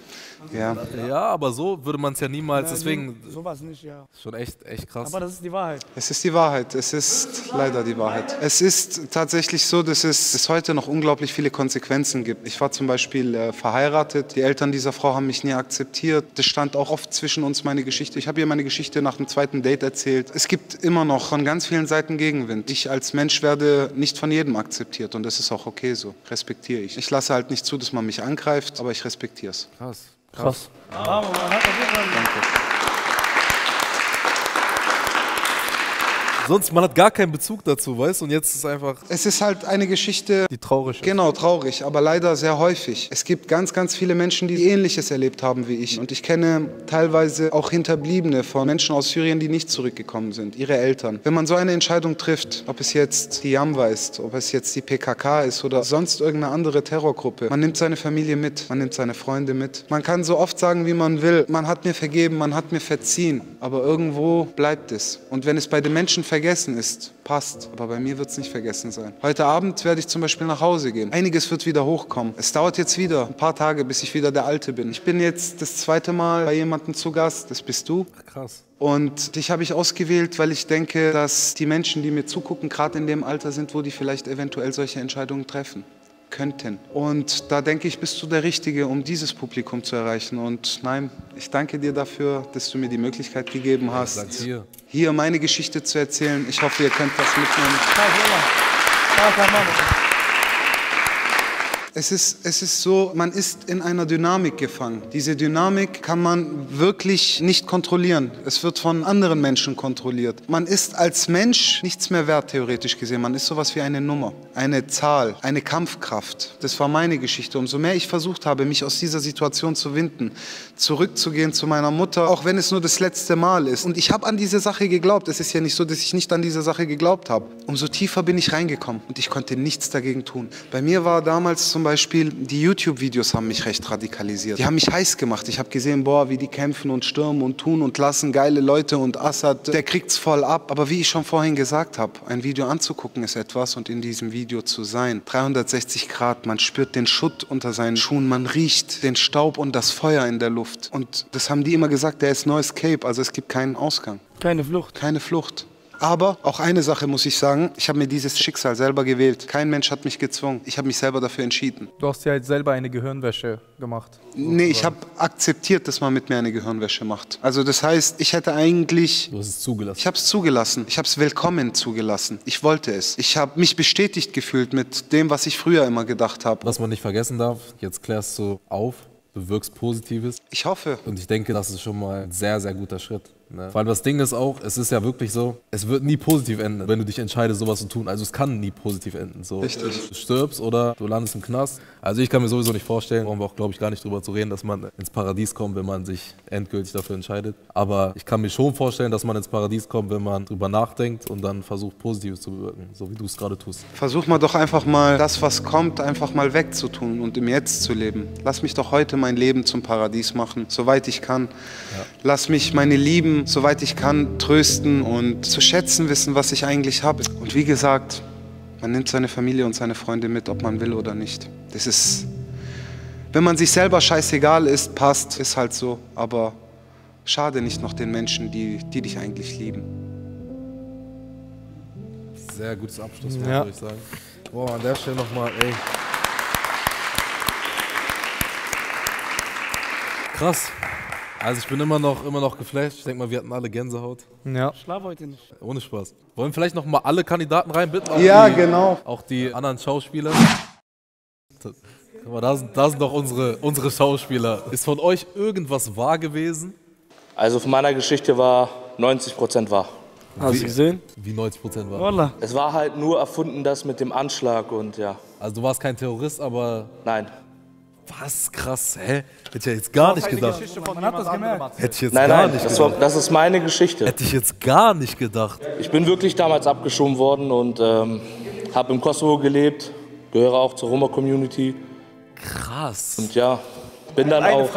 Ja. Ja, aber so würde man es ja niemals, Nein, deswegen sowas nicht, ja. schon echt krass. Aber das ist die Wahrheit. Es ist die Wahrheit. Es ist leider die Wahrheit. Es ist tatsächlich so, dass es heute noch unglaublich viele Konsequenzen gibt. Ich war zum Beispiel verheiratet. Die Eltern dieser Frau haben mich nie akzeptiert. Das stand auch oft zwischen uns meine Geschichte. Ich habe ihr meine Geschichte nach dem zweiten Date erzählt. Es gibt immer noch von ganz vielen Seiten Gegenwind. Ich als Mensch werde nicht von jedem akzeptiert und das ist auch okay so. Respektiere ich. Ich lasse halt nicht zu, dass man mich angreift, aber ich respektiere es. Krass. Aber man hat auf jeden Fall... Danke. Sonst, man hat gar keinen Bezug dazu, weißt du? Und jetzt ist es einfach... Es ist halt eine Geschichte... Die traurig ist. Genau, traurig, aber leider sehr häufig. Es gibt ganz, ganz viele Menschen, die Ähnliches erlebt haben wie ich. Und ich kenne teilweise auch Hinterbliebene von Menschen aus Syrien, die nicht zurückgekommen sind, ihre Eltern. Wenn man so eine Entscheidung trifft, ob es jetzt die Jamba ist, ob es jetzt die PKK ist oder sonst irgendeine andere Terrorgruppe, man nimmt seine Familie mit, man nimmt seine Freunde mit. Man kann so oft sagen, wie man will, man hat mir vergeben, man hat mir verziehen, aber irgendwo bleibt es. Und wenn es bei den Menschen vergessen ist, passt. Aber bei mir wird es nicht vergessen sein. Heute Abend werde ich zum Beispiel nach Hause gehen. Einiges wird wieder hochkommen. Es dauert jetzt wieder ein paar Tage, bis ich wieder der Alte bin. Ich bin jetzt das zweite Mal bei jemandem zu Gast. Das bist du. Krass. Und dich habe ich ausgewählt, weil ich denke, dass die Menschen, die mir zugucken, gerade in dem Alter sind, wo die vielleicht eventuell solche Entscheidungen treffen könnten. Und da denke ich, bist du der Richtige, um dieses Publikum zu erreichen. Und nein, ich danke dir dafür, dass du mir die Möglichkeit gegeben hast, hier meine Geschichte zu erzählen. Ich hoffe, ihr könnt das mitnehmen. Es ist so, man ist in einer Dynamik gefangen. Diese Dynamik kann man wirklich nicht kontrollieren. Es wird von anderen Menschen kontrolliert. Man ist als Mensch nichts mehr wert, theoretisch gesehen. Man ist sowas wie eine Nummer, eine Zahl, eine Kampfkraft. Das war meine Geschichte. Umso mehr ich versucht habe, mich aus dieser Situation zu winden, zurückzugehen zu meiner Mutter, auch wenn es nur das letzte Mal ist. Und ich habe an diese Sache geglaubt. Es ist ja nicht so, dass ich nicht an diese Sache geglaubt habe. Umso tiefer bin ich reingekommen und ich konnte nichts dagegen tun. Bei mir war damals zum Beispiel, die YouTube-Videos haben mich recht radikalisiert. Die haben mich heiß gemacht. Ich habe gesehen, boah, wie die kämpfen und stürmen und tun und lassen, geile Leute und Assad, der kriegt's voll ab. Aber wie ich schon vorhin gesagt habe, ein Video anzugucken ist etwas und in diesem Video zu sein. 360 Grad, man spürt den Schutt unter seinen Schuhen, man riecht den Staub und das Feuer in der Luft. Und das haben die immer gesagt, der ist no escape, also es gibt keinen Ausgang. Keine Flucht. Keine Flucht. Aber auch eine Sache muss ich sagen, ich habe mir dieses Schicksal selber gewählt. Kein Mensch hat mich gezwungen. Ich habe mich selber dafür entschieden. Du hast ja jetzt selber eine Gehirnwäsche gemacht. Nee, ich habe akzeptiert, dass man mit mir eine Gehirnwäsche macht. Also das heißt, ich hätte eigentlich... Du hast es zugelassen. Ich habe es zugelassen. Ich habe es willkommen zugelassen. Ich wollte es. Ich habe mich bestätigt gefühlt mit dem, was ich früher immer gedacht habe. Was man nicht vergessen darf, jetzt klärst du auf, du wirkst Positives. Ich hoffe. Und ich denke, das ist schon mal ein sehr, sehr guter Schritt. Ne? Vor allem das Ding ist auch, es ist ja wirklich so, es wird nie positiv enden, wenn du dich entscheidest, sowas zu tun. Also es kann nie positiv enden. So, richtig. Du stirbst oder du landest im Knast. Also ich kann mir sowieso nicht vorstellen, brauchen wir auch, glaube ich, gar nicht drüber zu reden, dass man ins Paradies kommt, wenn man sich endgültig dafür entscheidet. Aber ich kann mir schon vorstellen, dass man ins Paradies kommt, wenn man drüber nachdenkt und dann versucht, Positives zu bewirken, so wie du es gerade tust. Versuch mal doch einfach mal, das, was kommt, einfach mal wegzutun und im Jetzt zu leben. Lass mich doch heute mein Leben zum Paradies machen, soweit ich kann. Ja. Lass mich meine Lieben, soweit ich kann, trösten und zu schätzen wissen, was ich eigentlich habe. Und wie gesagt, man nimmt seine Familie und seine Freunde mit, ob man will oder nicht. Das ist, wenn man sich selber scheißegal ist, passt, ist halt so. Aber schade nicht noch den Menschen, die dich eigentlich lieben. Sehr gutes Abschlusswort, würde ich sagen. Boah, an der Stelle nochmal, ey. Krass. Also ich bin immer noch geflasht. Ich denke mal, wir hatten alle Gänsehaut. Ja. Ich schlaf heute nicht. Ohne Spaß. Wollen wir vielleicht noch mal alle Kandidaten reinbitten? Ja, genau. Auch die anderen Schauspieler. Guck mal, da sind doch unsere Schauspieler. Ist von euch irgendwas wahr gewesen? Also von meiner Geschichte war 90% wahr. Hast du gesehen? Wie 90% wahr? Wallah. Es war halt nur erfunden, das mit dem Anschlag und ja. Also du warst kein Terrorist, aber... Nein. Was? Krass, hä? Hätte ich ja jetzt gar nicht gedacht. Man hat das gemerkt. Hätte ich jetzt Nein, gar nein, nicht das, gedacht. das ist meine Geschichte. Hätte ich jetzt gar nicht gedacht. Ich bin wirklich damals abgeschoben worden und habe im Kosovo gelebt, gehöre auch zur Roma-Community. Krass. Und ja, bin dann Eine auch... Frage,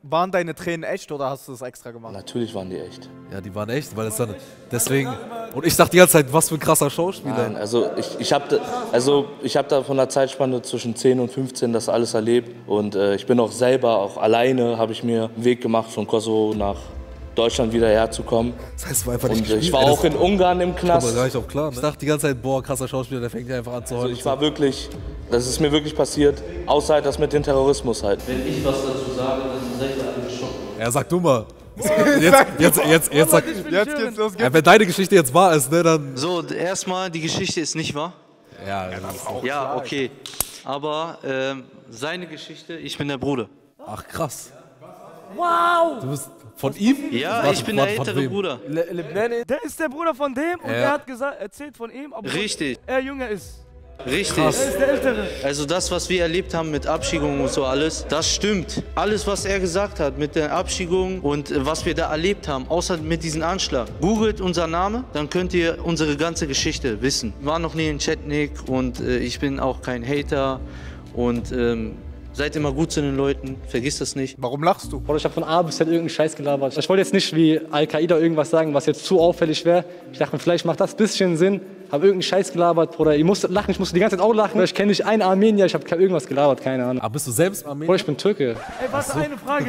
Waren deine Tränen echt oder hast du das extra gemacht? Natürlich waren die echt. Ja, die waren echt, weil es dann deswegen. Und ich dachte die ganze Zeit, was für ein krasser Schauspieler. Nein, also ich hab da von der Zeitspanne zwischen 10 und 15 das alles erlebt. Und ich bin auch selber, auch alleine, habe ich mir einen Weg gemacht von Kosovo nach Deutschland wieder herzukommen. Das heißt, es war einfach nicht und gespielt, ich war auch in Ungarn im Knast. Aber gar nicht auf klar, ne? Ich dachte die ganze Zeit, boah, krasser Schauspieler, der fängt ja einfach an zu heulen. Also ich war wirklich, das ist mir wirklich passiert, außer halt das mit dem Terrorismus halt. Wenn ich was dazu sage, dann seid ihr alle geschockt. Ja, sag du mal. Jetzt sag. Jetzt geht's los. Ja, wenn deine Geschichte jetzt wahr ist, ne, dann. So, erstmal, die Geschichte ist nicht wahr. Ja, das ist auch Ja, klar. okay. Aber seine Geschichte, ich bin der Bruder. Ach, krass. Wow! Du bist von ihm? Ja, Warte, ich bin der von ältere wem? Bruder. Der ist der Bruder von dem und er hat erzählt von ihm, obwohl Richtig. er jünger ist. Richtig. Er ist der Ältere. Also das, was wir erlebt haben mit Abschiebung und so alles, das stimmt. Alles, was er gesagt hat mit der Abschiebung und was wir da erlebt haben, außer mit diesem Anschlag. Googelt unser Name, dann könnt ihr unsere ganze Geschichte wissen. Ich war noch nie in Chetnik und ich bin auch kein Hater und seid immer gut zu den Leuten, vergisst das nicht. Warum lachst du? Oder ich habe von A bis Z irgendeinen Scheiß gelabert. Ich wollte jetzt nicht wie Al-Qaida irgendwas sagen, was jetzt zu auffällig wäre. Ich dachte, vielleicht macht das ein bisschen Sinn. Habe irgendeinen Scheiß gelabert, Bruder. Ihr musstet lachen, ich musste die ganze Zeit auch lachen. Ich kenne nicht einen Armenier, ich habe irgendwas gelabert, keine Ahnung. Aber bist du selbst Armenier? Bruder, ich bin Türke. Ey, warte, eine Frage.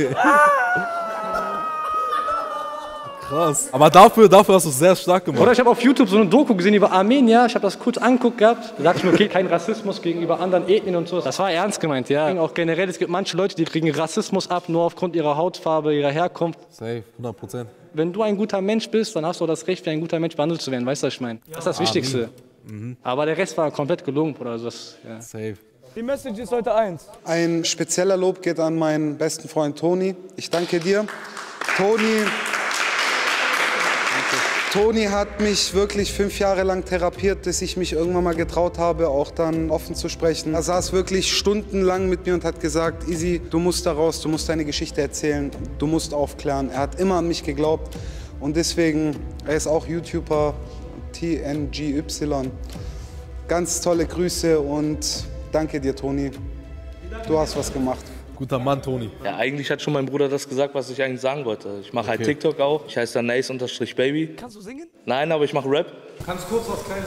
Krass. Aber dafür hast du es sehr stark gemacht. Oder ich habe auf YouTube so eine Doku gesehen über Armenier. Ich habe das kurz angeguckt gehabt. Da dachte ich mir, okay, kein Rassismus gegenüber anderen Ethnien und so. Das war ernst gemeint, ja. Auch generell, es gibt manche Leute, die kriegen Rassismus ab, nur aufgrund ihrer Hautfarbe, ihrer Herkunft. Safe, 100%. Wenn du ein guter Mensch bist, dann hast du das Recht, wie ein guter Mensch behandelt zu werden. Weißt du, was ich meine? Das ist das Wichtigste. Aber der Rest war komplett gelungen, Bruder. Also das, ja. Safe. Die Message ist heute eins. Ein spezieller Lob geht an meinen besten Freund Toni. Ich danke dir. Toni hat mich wirklich 5 Jahre lang therapiert, bis ich mich irgendwann mal getraut habe, auch dann offen zu sprechen. Er saß wirklich stundenlang mit mir und hat gesagt, Easy, du musst da raus, du musst deine Geschichte erzählen, du musst aufklären. Er hat immer an mich geglaubt und deswegen, er ist auch YouTuber, TNGY. Ganz tolle Grüße und danke dir, Toni. Du hast was gemacht. Guter Mann, Toni. Ja, eigentlich hat schon mein Bruder das gesagt, was ich eigentlich sagen wollte. Ich mache halt TikTok auch. Ich heiße dann Nice_Baby. Kannst du singen? Nein, aber ich mache Rap. Kannst du kurz was Kleines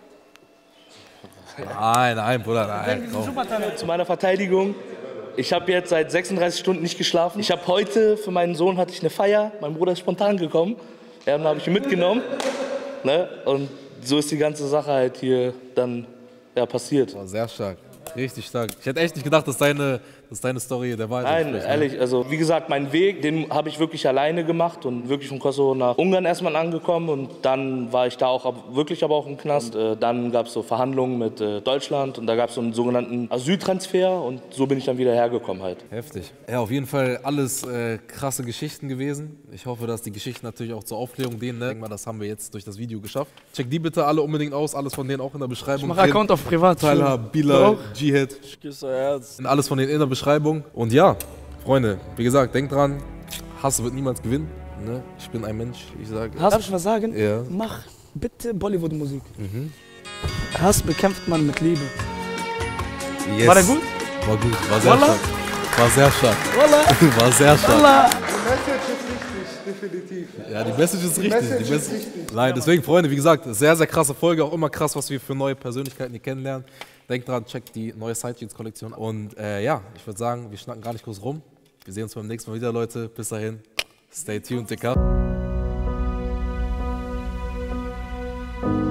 Nein, Bruder, nein. Zu meiner Verteidigung. Ich habe jetzt seit 36 Stunden nicht geschlafen. Ich habe heute, für meinen Sohn hatte ich eine Feier. Mein Bruder ist spontan gekommen. Ja, dann habe ich ihn mitgenommen. Ne? Und so ist die ganze Sache halt hier dann passiert. War sehr stark. Richtig stark. Ich hätte echt nicht gedacht, dass deine Story der Wahrheit Nein, ehrlich, also wie gesagt, meinen Weg, den habe ich wirklich alleine gemacht und wirklich von Kosovo nach Ungarn erstmal angekommen und dann war ich da auch wirklich aber auch im Knast. Dann gab es so Verhandlungen mit Deutschland und da gab es so einen sogenannten Asyltransfer und so bin ich dann wieder hergekommen halt. Heftig. Ja, auf jeden Fall alles krasse Geschichten gewesen. Ich hoffe, dass die Geschichten natürlich auch zur Aufklärung dienen. Ne? Ich denke mal, das haben wir jetzt durch das Video geschafft. Checkt die bitte alle unbedingt aus, alles von denen auch in der Beschreibung. Ich mache Account auf Privat. Tyler, Bilal, Jihad. Ich küsse euer Herz. Alles von denen in der Beschreibung. Und ja, Freunde, wie gesagt, denkt dran, Hass wird niemals gewinnen. Ne? Ich bin ein Mensch, ich sage. Darf ich was sagen? Ja. Mach bitte Bollywood-Musik. Hass bekämpft man mit Liebe. Yes. War der gut? War gut, war sehr Wallah. stark. War sehr stark. Wallah. War sehr stark. Wallah. Die Message ist richtig, definitiv. Ja, die Message ist richtig. Message Die ist richtig. Nein, deswegen, Freunde, wie gesagt, sehr, sehr krasse Folge. Auch immer krass, was wir für neue Persönlichkeiten hier kennenlernen. Denkt dran, checkt die neue Sidejeans-Kollektion. Und ja, ich würde sagen, wir schnacken gar nicht groß rum. Wir sehen uns beim nächsten Mal wieder, Leute. Bis dahin, stay tuned, Dicker.